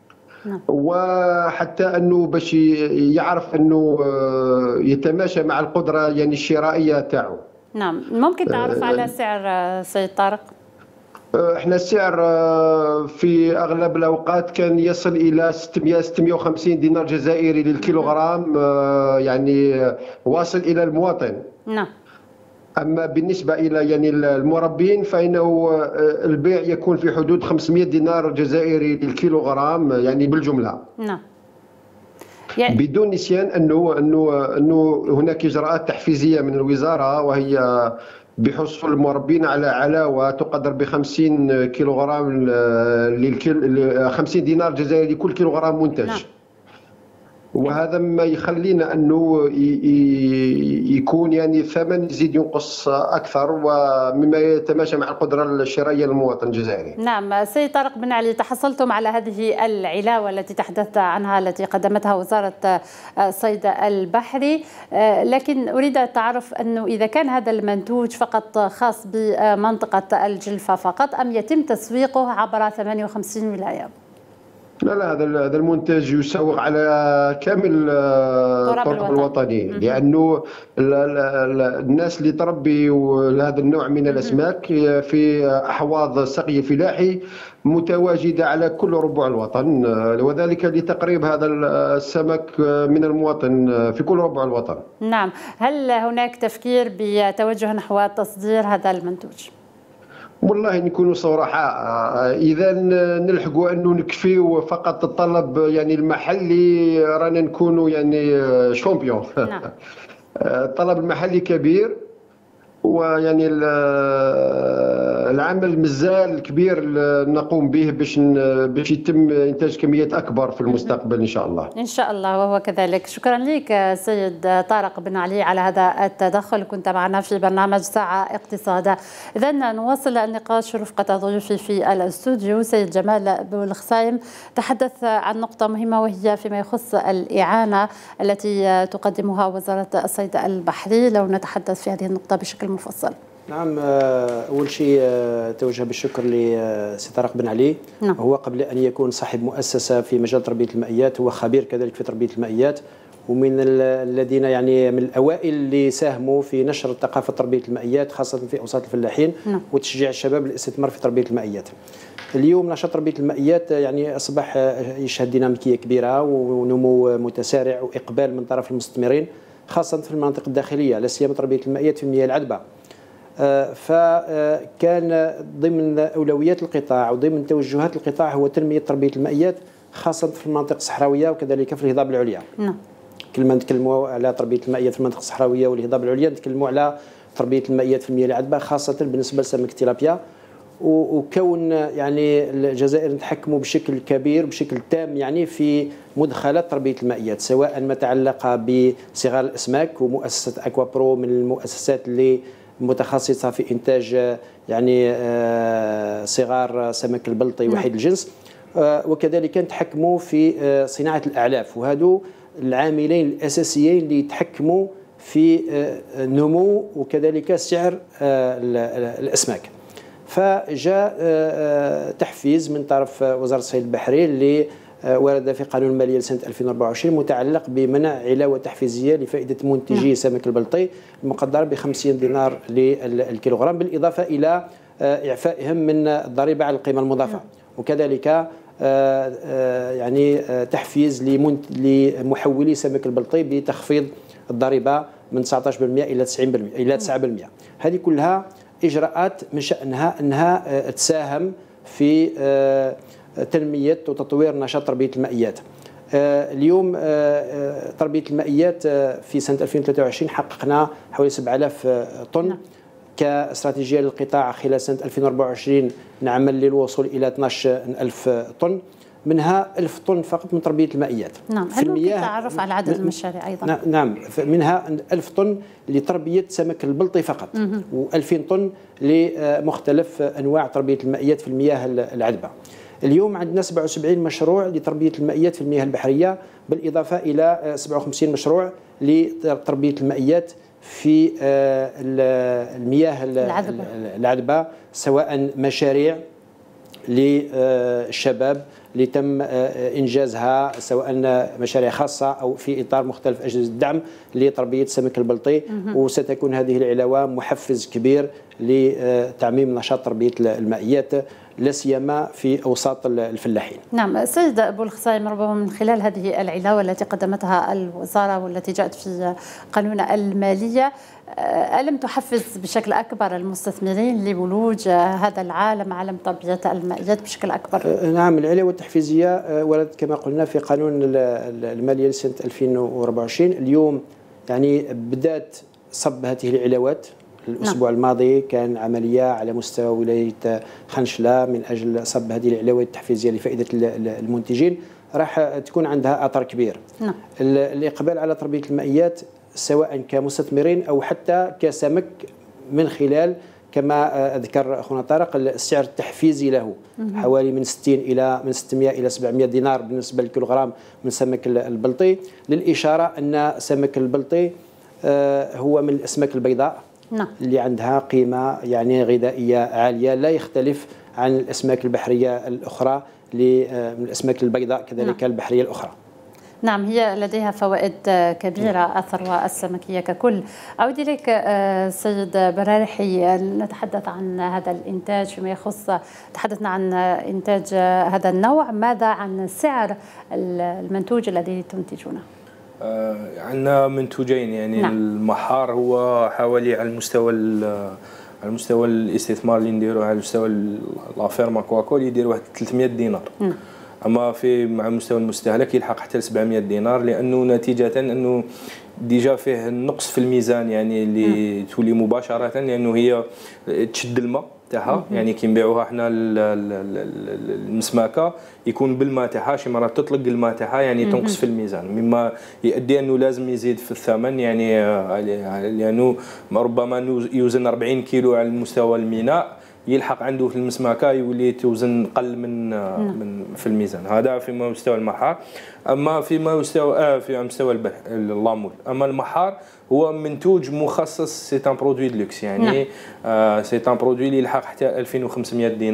وحتى انه باش يعرف انه يتماشى مع القدره يعني الشرائيه تاعو. نعم. ممكن تعرف على سعر سيد طارق؟ احنا السعر في اغلب الاوقات كان يصل الى ستمئة ستمئة وخمسين دينار جزائري للكيلوغرام، يعني واصل الى المواطن. نعم. اما بالنسبه الى يعني المربين فانه البيع يكون في حدود خمسمئة دينار جزائري للكيلوغرام يعني بالجمله. نعم. يعني بدون نسيان انه انه انه هناك اجراءات تحفيزيه من الوزاره، وهي بحصول المربين على علاوه تقدر ب خمسين كيلوغرام للكيل خمسين دينار جزائري لكل كيلوغرام منتج. نعم. وهذا ما يخلينا انه يكون يعني الثمن يزيد ينقص اكثر، ومما يتماشى مع القدره الشرائيه للمواطن الجزائري. نعم. سيد طارق بن علي، تحصلتم على هذه العلاوه التي تحدثت عنها التي قدمتها وزاره الصيد البحري، لكن اريد التعرف انه اذا كان هذا المنتوج فقط خاص بمنطقه الجلفه فقط، ام يتم تسويقه عبر ثمانية وخمسين ولايه؟ لا لا، هذا هذا المنتج يسوق على كامل التراب الوطني، لانه الناس اللي تربي هذا النوع من الاسماك في احواض سقي فلاحي متواجده على كل ربوع الوطن، وذلك لتقريب هذا السمك من المواطن في كل ربوع الوطن. نعم. هل هناك تفكير بتوجه نحو تصدير هذا المنتوج؟ والله نكونوا صراحة، إذا نلحقوا أنه نكفيو فقط الطلب يعني المحلي رانا نكونوا يعني شامبيون. نعم. الطلب المحلي كبير، ويعني العمل مازال كبير نقوم به باش باش يتم انتاج كميات اكبر في المستقبل ان شاء الله. ان شاء الله وهو كذلك. شكرا لك سيد طارق بن علي على هذا التدخل، كنت معنا في برنامج ساعة اقتصاد. اذا نواصل النقاش رفقة ضيوفي في الاستوديو. سيد جمال بولخصايم تحدث عن نقطة مهمة، وهي فيما يخص الإعانة التي تقدمها وزارة الصيد البحري، لو نتحدث في هذه النقطة بشكل مفصل. نعم. أول شيء توجه بالشكر لسي طارق بن علي. نعم. هو قبل أن يكون صاحب مؤسسة في مجال تربية المائيات هو خبير كذلك في تربية المائيات، ومن الذين يعني من الاوائل اللي ساهموا في نشر ثقافه تربيه المائيات خاصه في اوساط الفلاحين وتشجيع الشباب للاستثمار في تربيه المائيات. اليوم نشاط تربيه المائيات يعني اصبح يشهد ديناميكيه كبيره ونمو متسارع واقبال من طرف المستثمرين خاصه في المناطق الداخليه لا سيما تربيه المائيات في المياه العذبه. فكان ضمن اولويات القطاع وضمن توجهات القطاع هو تنميه تربيه المائيات خاصه في المناطق الصحراويه وكذلك في الهضاب العليا. نعم. كل ما نتكلموا على تربيه المائيات في المناطق الصحراويه والهضاب العليا نتكلموا على تربيه المائيات في المياه العذبه خاصه بالنسبه لسمك التيلابيا، وكون يعني الجزائر نتحكموا بشكل كبير بشكل تام يعني في مدخلات تربيه المائيات سواء ما تعلق بصغار الاسماك، ومؤسسه اكوا برو من المؤسسات اللي متخصصه في انتاج يعني صغار سمك البلطي وحيد الجنس، وكذلك نتحكموا في صناعه الاعلاف، وهذو العاملين الاساسيين اللي يتحكموا في نمو وكذلك سعر الاسماك. فجاء تحفيز من طرف وزاره الصيد البحري اللي ورد في قانون الماليه لسنه ألفين وأربعة وعشرين متعلق بمنع علاوه تحفيزيه لفائده منتجي سمك البلطي المقدره ب خمسين دينار للكيلوغرام، بالاضافه الى اعفائهم من الضريبه على القيمه المضافه، وكذلك يعني تحفيز لمحولي سمك البلطي بتخفيض الضريبه من تسعة عشر بالمئة الى تسعين بالمئة الى تسعة بالمئة. هذه كلها اجراءات من شانها انها تساهم في تنميه وتطوير نشاط تربيه المائيات. اليوم تربيه المائيات في سنه ألفين وثلاثة وعشرين حققنا حوالي سبعة آلاف طن كاستراتيجيه للقطاع. خلال سنه ألفين وأربعة وعشرين نعمل للوصول الى اثني عشر ألف طن، منها ألف طن فقط من تربيه المائيات. نعم، هل ممكن تعرف على عدد المشاريع ايضا؟ نعم، منها ألف طن لتربيه سمك البلطي فقط، وألفين طن لمختلف انواع تربيه المائيات في المياه العذبه. اليوم عندنا سبعة وسبعين مشروع لتربيه المائيات في المياه البحريه، بالاضافه الى سبعة وخمسين مشروع لتربيه المائيات في المياه العذبه, العذبة سواء مشاريع للشباب اللي تم انجازها سواء مشاريع خاصه او في اطار مختلف اجهزه الدعم لتربيه سمك البلطي، وستكون هذه العلاوه محفز كبير لتعميم نشاط تربيه المائيات لا سيما في اوساط الفلاحين. نعم، سيد ابو الخصايم، ربما من خلال هذه العلاوه التي قدمتها الوزاره والتي جاءت في قانون الماليه، ألم تحفز بشكل أكبر المستثمرين لولوج هذا العالم، عالم تربية المائيات بشكل أكبر؟ نعم، العلاوة التحفيزية وردت كما قلنا في قانون المالية لسنة ألفين وأربعة وعشرين. اليوم يعني بدأت صب هذه العلاوات. الأسبوع نعم. الماضي كان عملية على مستوى ولاية خنشلة من أجل صب هذه العلاوات التحفيزية لفائدة المنتجين، راح تكون عندها أثر كبير. نعم. الإقبال على تربية المائيات سواء كمستثمرين أو حتى كسمك من خلال كما ذكر أخونا طارق السعر التحفيزي له حوالي من ستين إلى من ستمئة إلى سبعمئة دينار بالنسبة للكيلوغرام من سمك البلطي، للإشارة أن سمك البلطي هو من الأسماك البيضاء نعم. اللي عندها قيمة يعني غذائية عالية، لا يختلف عن الأسماك البحرية الأخرى من الأسماك البيضاء كذلك نعم. البحرية الأخرى. نعم، هي لديها فوائد كبيرة الثروة السمكية ككل. أعود إليك سيد برارحي، نتحدث عن هذا الإنتاج فيما يخص، تحدثنا عن إنتاج هذا النوع، ماذا عن سعر المنتوج الذي تنتجونه؟ آه عندنا منتوجين يعني نعم. المحار هو حوالي على المستوى على مستوى الاستثمار اللي نديروه على مستوى لافيرما كواكول يدير واحد ثلاثمئة دينار م. اما في مع مستوى المستهلك يلحق حتى ل سبعمئة دينار، لانه نتيجه انه ديجا فيه النقص في الميزان يعني اللي م. تولي مباشره، لانه هي تشد الماء تاعها يعني كي نبيعوها احنا المسماكه يكون بالماء تاعها، شي مرات تطلق الماء تاعها يعني تنقص في الميزان، مما يؤدي انه لازم يزيد في الثمن يعني لانه ربما يوزن أربعين كيلو على مستوى الميناء يلحق عنده في المسماكه يولي توزن قل من من في الميزان. هذا فيما يستوى المحار. اما فيما يستوى آه في مستوى اللامول، اما المحار هو منتوج مخصص، سي ان برودوي دو لوكس يعني نعم. آه سي ان برودوي اللي يلحق حتى ألفين وخمسمئة دينار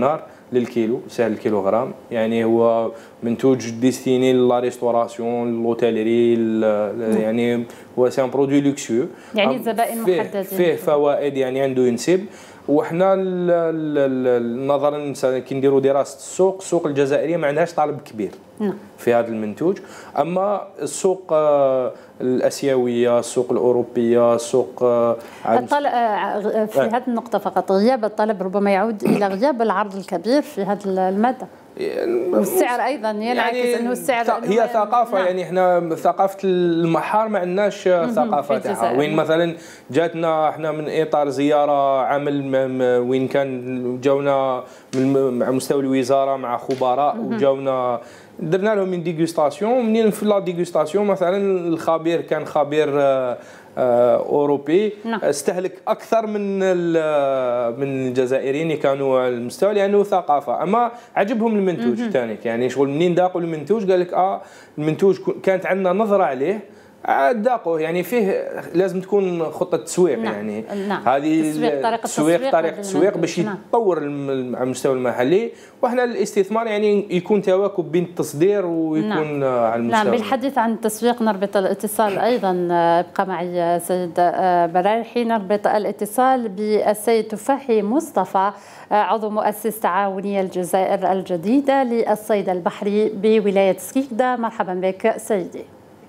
للكيلو سعر الكيلوغرام. يعني هو منتوج ديستيني لا ريستوراسيون لوتيلري، يعني هو سي ان برودوي لوكسيو، يعني الزبائن محددين، فيه فوائد، يعني عنده ينسب. وحنا نظرا كي نديروا دراسه السوق، السوق الجزائريه ما عندهاش طلب كبير في هذا المنتوج. اما السوق الاسيويه، السوق الاوروبيه، السوق الطلب في هذه النقطه فقط، غياب الطلب ربما يعود الى غياب العرض الكبير في هذه الماده، والسعر ايضا ينعكس يعني انه السعر هي ثقافه. نعم. يعني احنا ثقافه المحار ما عندناش ثقافه تاعها، وين مثلا جاتنا احنا من اطار زياره عمل وين كان جاونا مع مستوى الوزاره مع خبراء، وجاونا درنا لهم من ديغوستاسيون. منين في لا ديغوستاسيون مثلا الخبير كان خبير اوروبي، نعم. استهلك اكثر من من الجزائريين اللي كانوا على المستوى، لانه ثقافه. اما عجبهم المنتوج ثاني، يعني شغل منين ذاقوا المنتوج قال لك اه المنتوج كانت عندنا نظره عليه عاد ذاقوه. يعني فيه لازم تكون خطه تسويق، نعم. يعني نعم. هذه تسويق، طريقه تسويق طريقه تسويق باش يتطور على المستوى المحلي. وحنا الاستثمار يعني يكون تواكب بين التصدير ويكون نعم. على المستوى. نعم. بالحديث عن التسويق نربط الاتصال ايضا، ابقى معي سيد برايحي، نربط الاتصال بالسيد تفاحي مصطفى، عضو مؤسس تعاونية الجزائر الجديدة للصيد البحري بولاية سكيكدا. مرحبا بك سيدي.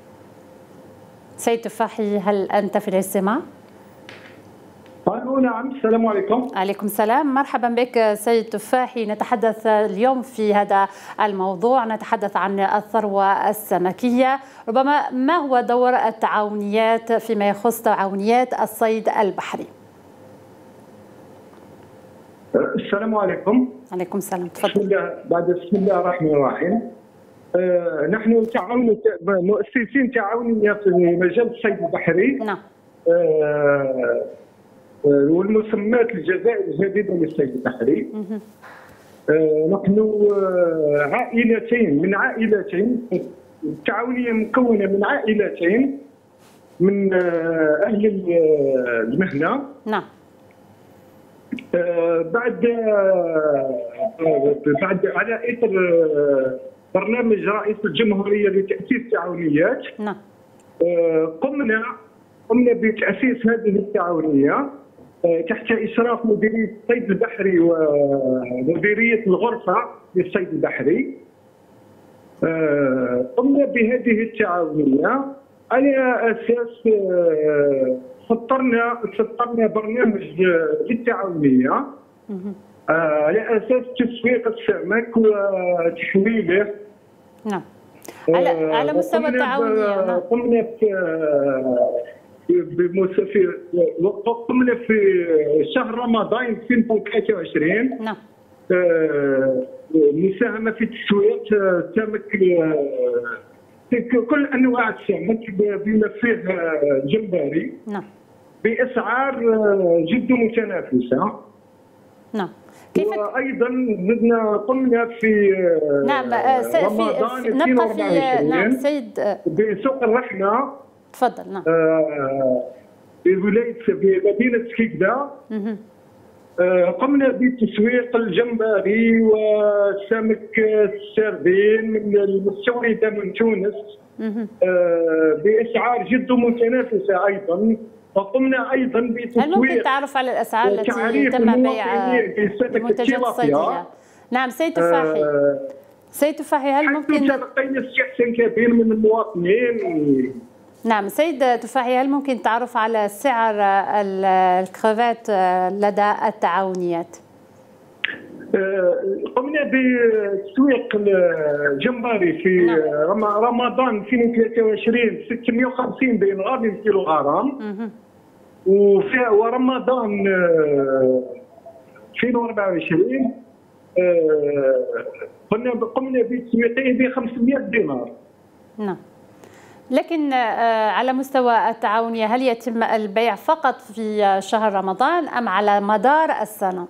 سيد تفاحي، هل أنت في الاستماع؟ الو نعم، السلام عليكم. عليكم السلام، مرحبا بك سيد تفاحي. نتحدث اليوم في هذا الموضوع، نتحدث عن الثروة السمكية. ربما ما هو دور التعاونيات فيما يخص تعاونيات الصيد البحري؟ السلام عليكم. عليكم السلام، تفضل. بسم الله بعد بسم الله الرحمن الرحيم. آه نحن تعاون مؤسسين تعاونية في مجال الصيد البحري. نعم. آه والمسمات الجزائر الجديدة للصيد البحري. آه نحن عائلتين من عائلتين، التعاونية مكونة من عائلتين من أهل المهنة. نعم. آه بعد آه بعد على إثر آه برنامج رئيس الجمهورية لتأسيس تعاونيات. نعم. آه قمنا قمنا بتأسيس هذه التعاونية تحت إشراف مديرية الصيد البحري ومديرية الغرفة للصيد البحري. قمنا بهذه التعاونية على أساس سطرنا سطرنا برنامج للتعاونية على أساس تسويق السمك وتحويله. نعم. على على مستوى التعاونية. نعم. قمنا في قمنا في شهر رمضان ألفين وثلاثة وعشرين. نعم. مساهمة في تسويق سمك كل انواع السمك بما فيه جمبري. نعم. باسعار جد متنافسة. نعم. كيف وايضا زدنا قمنا في نعم رمضان في نبقى في نعم سيد بسوق الرحمة. تفضل. نعم. في ولاية في مدينة سكيكدا. قمنا بتسويق الجمبري وسمك السردين من المستوردة من تونس بأسعار جد متنافسة أيضا. وقمنا أيضا بتسويق. هل ممكن التعرف على الأسعار التي تم بيع المنتجات الصيدية؟ نعم سيد تفاحي. آه سيد تفاحي، هل ممكن تلقينا استحسان كبير من المواطنين؟ نعم سيد تفاحي، هل ممكن التعرف على سعر الكريفات لدى التعاونيات؟ قمنا بتسويق الجمبري في نعم. رمضان ألفين وثلاثة وعشرين ستمائة وخمسين دينار للكيلو غرام. وفي ورمضان ألفين وأربعة وعشرين قمنا قمنا بتسويقه ب خمسمائة دينار. نعم. لكن على مستوى التعاونية هل يتم البيع فقط في شهر رمضان أم على مدار السنة؟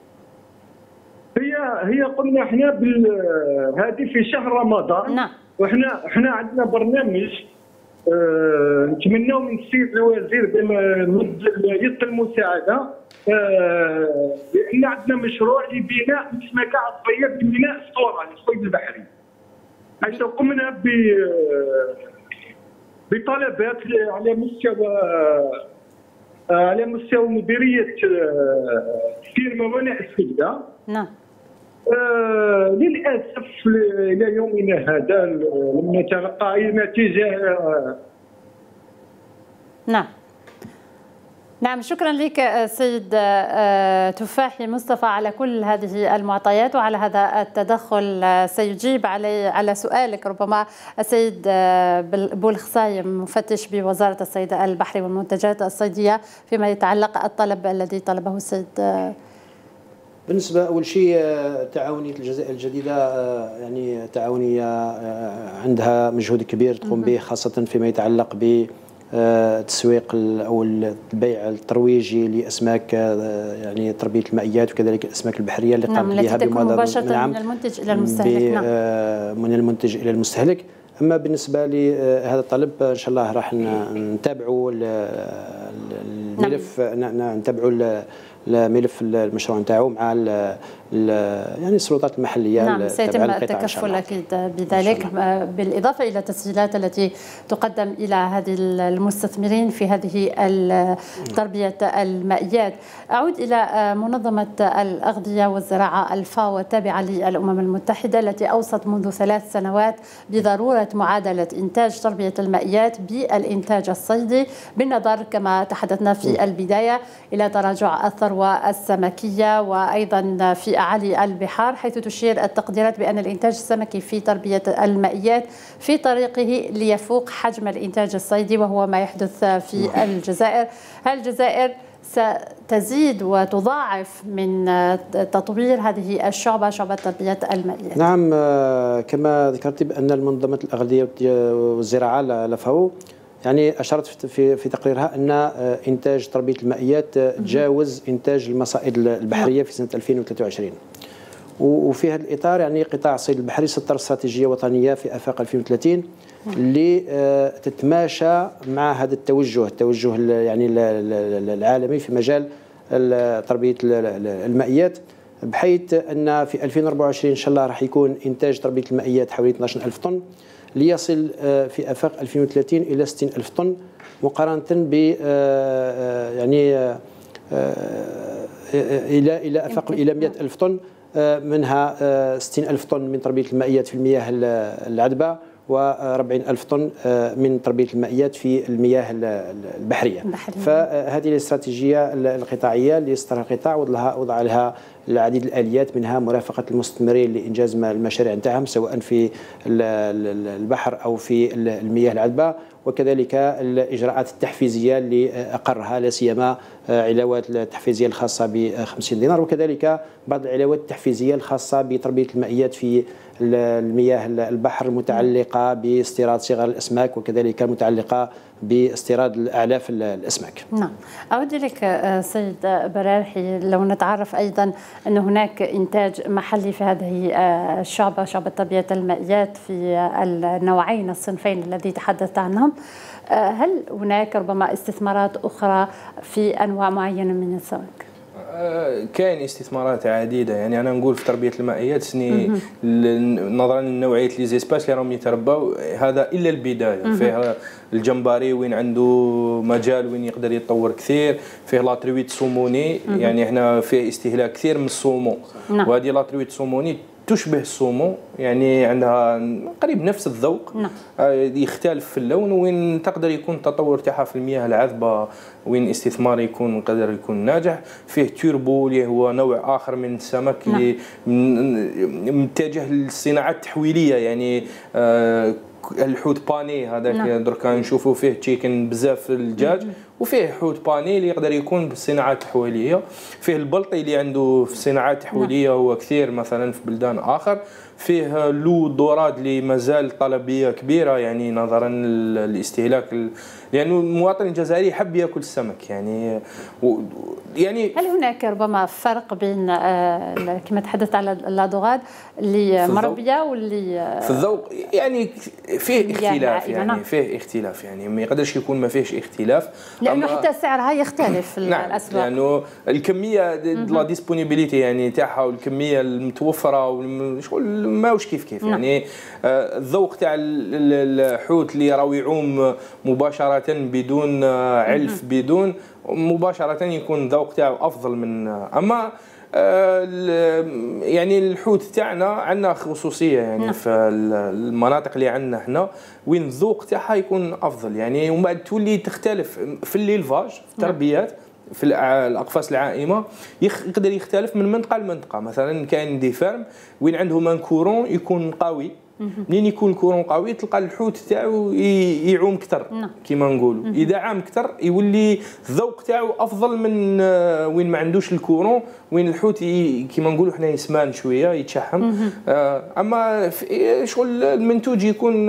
هي هي قلنا احنا بهذه في شهر رمضان. نعم. واحنا احنا عندنا برنامج أه نتمناو من السيد الوزير بمد يد المساعده، أه لان عندنا مشروع لبناء مسمكه عصبيه بميناء اسطوره للصيد البحري، حيث قمنا ب بطلبات على مستوى على مستوى مديريه سير موانئ السيده. نعم. آه للاسف الى يومنا هذا لم نتلقى اي نتيجه. آه نعم. نعم، شكرا لك سيد تفاحي مصطفى على كل هذه المعطيات وعلى هذا التدخل. سيجيب علي على سؤالك ربما السيد بولخصايم مفتش بوزارة الصيد البحري والمنتجات الصيدية فيما يتعلق الطلب الذي طلبه السيد. بالنسبة أول شيء تعاونية الجزائر الجديدة يعني تعاونية عندها مجهود كبير تقوم به، خاصة فيما يتعلق ب التسويق او البيع الترويجي لاسماك يعني تربيه المائيات وكذلك الاسماك البحريه اللي قامت بها بمباشره نعم من المنتج الى المستهلك. نعم. من المنتج الى المستهلك. اما بالنسبه لهذا الطلب ان شاء الله راح نتابعوا الملف، نعم. نتابعوا الملف المشروع نتاعو مع ال ال يعني السلطات المحليه. نعم، سيتم التكفل اكيد بذلك، بالاضافه الى التسجيلات التي تقدم الى هذه المستثمرين في هذه تربيه المائيات. اعود الى منظمه الاغذيه والزراعه الفاو التابعه للامم المتحده التي اوصت منذ ثلاث سنوات بضروره معادله انتاج تربيه المائيات بالانتاج الصيدي، بالنظر كما تحدثنا في البدايه الى تراجع الثروه السمكيه وايضا في أعالي البحار، حيث تشير التقديرات بأن الإنتاج السمكي في تربية المائيات في طريقه ليفوق حجم الإنتاج الصيدي، وهو ما يحدث في الجزائر. هل الجزائر ستزيد وتضاعف من تطوير هذه الشعبة، شعبة تربية المائيات؟ نعم، كما ذكرت بأن المنظمة الأغذية والزراعة الفاو يعني أشارت في في تقريرها أن إنتاج تربية المائيات تجاوز إنتاج المصائد البحرية في سنة ألفين وثلاثة وعشرين، وفي هذا الإطار يعني قطاع الصيد البحري سطر استراتيجية وطنية في آفاق ألفين وثلاثين اللي تتماشى مع هذا التوجه التوجه يعني العالمي في مجال تربية المائيات، بحيث أن في ألفين وأربعة وعشرين إن شاء الله راح يكون إنتاج تربية المائيات حوالي اثني عشر ألف طن، ليصل في آفاق ألفين وثلاثين إلى ستين ألف طن، مقارنة ب يعني إلى إلى آفاق إلى مئة ألف طن، منها ستين ألف طن من تربية المائيات في المياه العذبة وأربعين ألف طن من تربية المائيات في المياه البحرية. فهذه الاستراتيجية القطاعية اللي يصدرها القطاع وضع لها العديد الآليات، منها مرافقة المستثمرين لإنجاز المشاريع نتاعهم سواء في البحر أو في المياه العذبة، وكذلك الإجراءات التحفيزية اللي أقرها لا سيما علاوات التحفيزية الخاصة ب خمسين دينار، وكذلك بعض العلاوات التحفيزية الخاصة بتربية المائيات في المياه البحر المتعلقة باستيراد صغار الأسماك وكذلك المتعلقة باستيراد الأعلاف الأسماك. نعم، أود لك سيد برارحي لو نتعرف أيضا أن هناك إنتاج محلي في هذه الشعبة، شعبة تربية المائيات في النوعين الصنفين الذي تحدثت عنهم، هل هناك ربما استثمارات أخرى في أنواع معينة من السمك؟ كاين استثمارات عديده، يعني انا نقول في تربيه المائيات سني نظرا لنوعيه لي زيسباس اللي راهم يتربوا، هذا الا البدايه. فيه الجمبري وين عنده مجال وين يقدر يتطور كثير، فيه لاترويت سوموني يعني احنا فيه استهلاك كثير من السومو، وهذه لاترويت سوموني تشبه السومو، يعني عندها قريب نفس الذوق، يختلف في اللون، وين تقدر يكون التطور تاعها في المياه العذبه وين استثمار يكون قدر يكون ناجح. فيه توربو اللي هو نوع اخر من السمك اللي متجه للصناعه التحويليه، يعني آه الحوت باني هذاك دركا نشوفوا فيه تشيكن بزاف الدجاج، وفيه حوت باني اللي يقدر يكون بالصناعات التحويليه، فيه البلطي اللي عنده في الصناعات التحويليه هو كثير مثلا في بلدان اخر، فيه لو دوراد اللي مازال طلبيه كبيره يعني نظرا للاستهلاك، لانه يعني المواطن الجزائري يحب ياكل السمك يعني و يعني هل هناك ربما فرق بين آه كما تحدثت على اللادوغاد اللي مربيه واللي في الذوق؟ يعني فيه اختلاف يعني فيه اختلاف يعني ما يقدرش يكون ما فيهش اختلاف، لانه حتى سعرها يختلف في نعم الاسواق، لانه الكميه لا ديسبونيبيليتي يعني تاعها والكميه المتوفره شغل ماهوش كيف كيف نعم. يعني آه الذوق تاع الحوت اللي راهو يعوم مباشره بدون علف بدون مباشره يكون الذوق تاعو افضل من اما يعني الحوت تاعنا عندنا خصوصيه يعني نعم. في المناطق اللي عندنا احنا وين الذوق تاعها يكون افضل يعني ومن بعد تولي تختلف في الليلفاج في التربيات نعم. في الاقفاص العائمه يقدر يختلف من منطقه لمنطقه، مثلا كاين دي فيرم وين عندهم ان كورون يكون قوي، منين يكون الكورون قوي تلقى الحوت تاعو يعوم اكثر كيما نقولوا، اذا عام اكثر يولي الذوق تاعو افضل من وين ما عندوش الكورون، وين الحوت كيما نقولوا حنا يسمان شويه يتشحم، اما شغل المنتوج يكون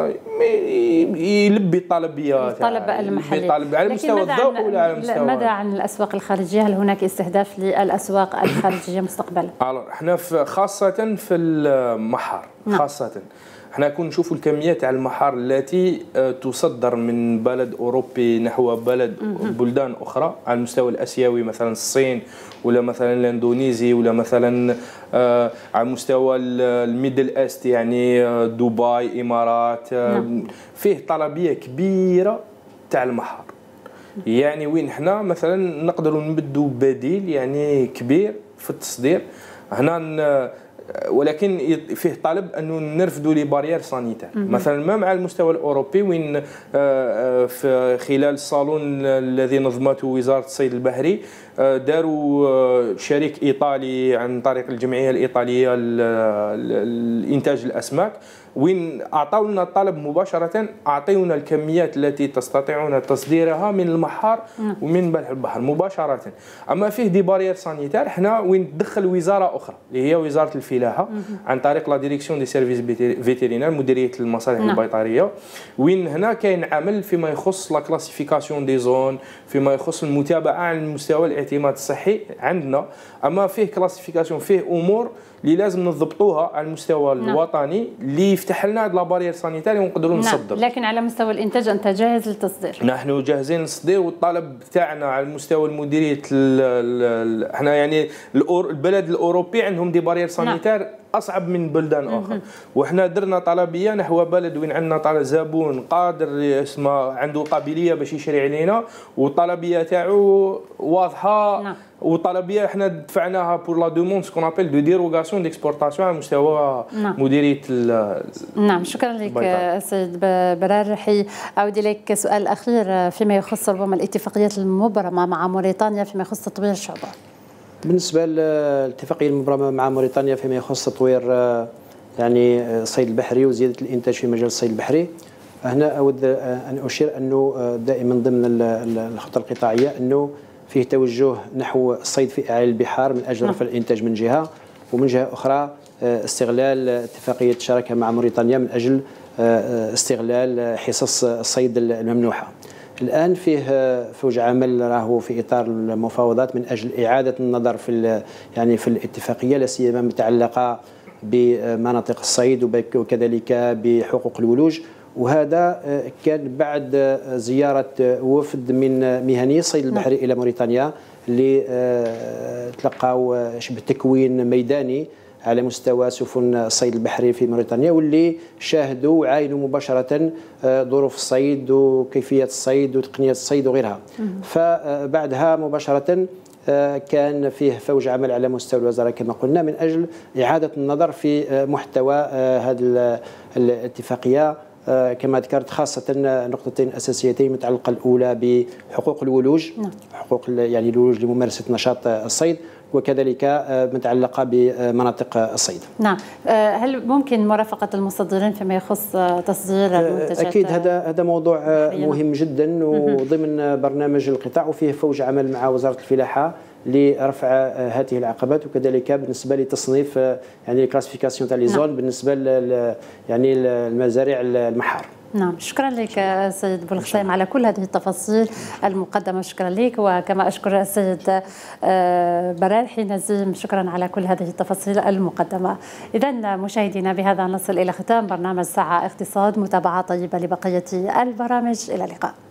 يلبي الطلبيه الطلب المحلي على مستوى الذوق ولا على مستوى ماذا عن الاسواق الخارجيه؟ هل هناك استهداف للاسواق الخارجيه مستقبلا؟ احنا خاصه في المحار خاصه احنا كون نشوفوا الكميات تاع المحار التي تصدر من بلد اوروبي نحو بلد بلدان اخرى على المستوى الاسيوي مثلا الصين ولا مثلا الاندونيسي ولا مثلا آه على مستوى الميدل ايست يعني دبي امارات آه فيه طلبيه كبيره تاع المحار يعني وين احنا مثلا نقدروا نبدوا بديل يعني كبير في التصدير هنا، ولكن فيه طلب انه نرفدوا لي بارير سانيتير مثلا ما مع المستوى الاوروبي وين في خلال الصالون الذي نظمته وزاره الصيد البحري داروا شريك ايطالي عن طريق الجمعيه الايطاليه لانتاج الاسماك وين اعطوا لنا الطلب مباشره، اعطيونا الكميات التي تستطيعون تصديرها من المحار ومن ملح البحر مباشره. اما فيه دي بارير سانيتير حنا وين تدخل وزاره اخرى اللي هي وزاره الفلاحه عن طريق لا ديريكسيون دي سيرفيس فيتيرينير مديريه المصالح البيطريه، وين هنا كاين عمل فيما يخص لا كلاسيفيكاسيون دي زون، فيما يخص المتابعه على المستوى الاعتماد الصحي عندنا، اما فيه كلاسيفيكاسيون فيه امور اللي لازم نضبطوها على المستوى نعم. الوطني اللي يفتح لنا هاد لابارير سانيتاري ونقدروا نعم. نصدر. لكن على مستوى الانتاج انت جاهز للتصدير؟ نحن جاهزين للتصدير، والطلب تاعنا على المستوى المديريه احنا يعني البلد الاوروبي عندهم دي بارير سانيتار نعم. اصعب من بلدان اخرى، وحنا درنا طلبيه نحو بلد وين عندنا طلب زبون قادر اسمه عنده قابليه باش يشري علينا والطلبيه تاعو واضحه نعم. وطلبيه احنا دفعناها بور لا دوموند سكون ابل دو ديروغاسيون ديكسبورتاسيون على مستوى نعم. مديريه نعم. شكرا لك سيد برارحي. اعود اليك سؤال اخير فيما يخص ربما الاتفاقيات المبرمه مع موريتانيا فيما يخص تطوير الشعبه. بالنسبه للاتفاقيه المبرمه مع موريتانيا فيما يخص تطوير يعني الصيد البحري وزياده الانتاج في مجال الصيد البحري، هنا اود ان اشير انه دائما ضمن الخطه القطاعيه انه فيه توجه نحو الصيد في اعالي البحار من اجل رفع الانتاج من جهه، ومن جهه اخرى استغلال اتفاقيه الشراكه مع موريتانيا من اجل استغلال حصص الصيد الممنوحه. الان فيه فوج عمل راهو في اطار المفاوضات من اجل اعاده النظر في يعني في الاتفاقيه لا سيما متعلقه بمناطق الصيد وكذلك بحقوق الولوج، وهذا كان بعد زياره وفد من مهني الصيد البحري الى موريتانيا اللي تلقاو شبه تكوين ميداني على مستوى سفن الصيد البحري في موريتانيا، واللي شاهدوا وعاينوا مباشرة ظروف الصيد وكيفية الصيد وتقنية الصيد وغيرها. فبعدها مباشرة كان فيه فوج عمل على مستوى الوزارة كما قلنا من أجل إعادة النظر في محتوى هذه الاتفاقية كما ذكرت، خاصة نقطتين أساسيتين متعلقة الأولى بحقوق الولوج، حقوق يعني الولوج لممارسة نشاط الصيد، وكذلك متعلقة بمناطق الصيد. نعم، هل ممكن مرافقة المصدرين فيما يخص تصدير المنتجات؟ أكيد هذا هذا موضوع مهم جدا وضمن برنامج القطاع، وفيه فوج عمل مع وزارة الفلاحة لرفع هذه العقبات، وكذلك بالنسبه لتصنيف يعني كلاسيفيكاسيون تاع لي زون بالنسبه يعني المزارع المحار. نعم، شكرا لك السيد بولغسايم على كل هذه التفاصيل المقدمة، شكرا لك. وكما أشكر السيد برارحي نزيم، شكرا على كل هذه التفاصيل المقدمة. إذن مشاهدينا بهذا نصل إلى ختام برنامج ساعة اقتصاد. متابعة طيبة لبقية البرامج، إلى اللقاء.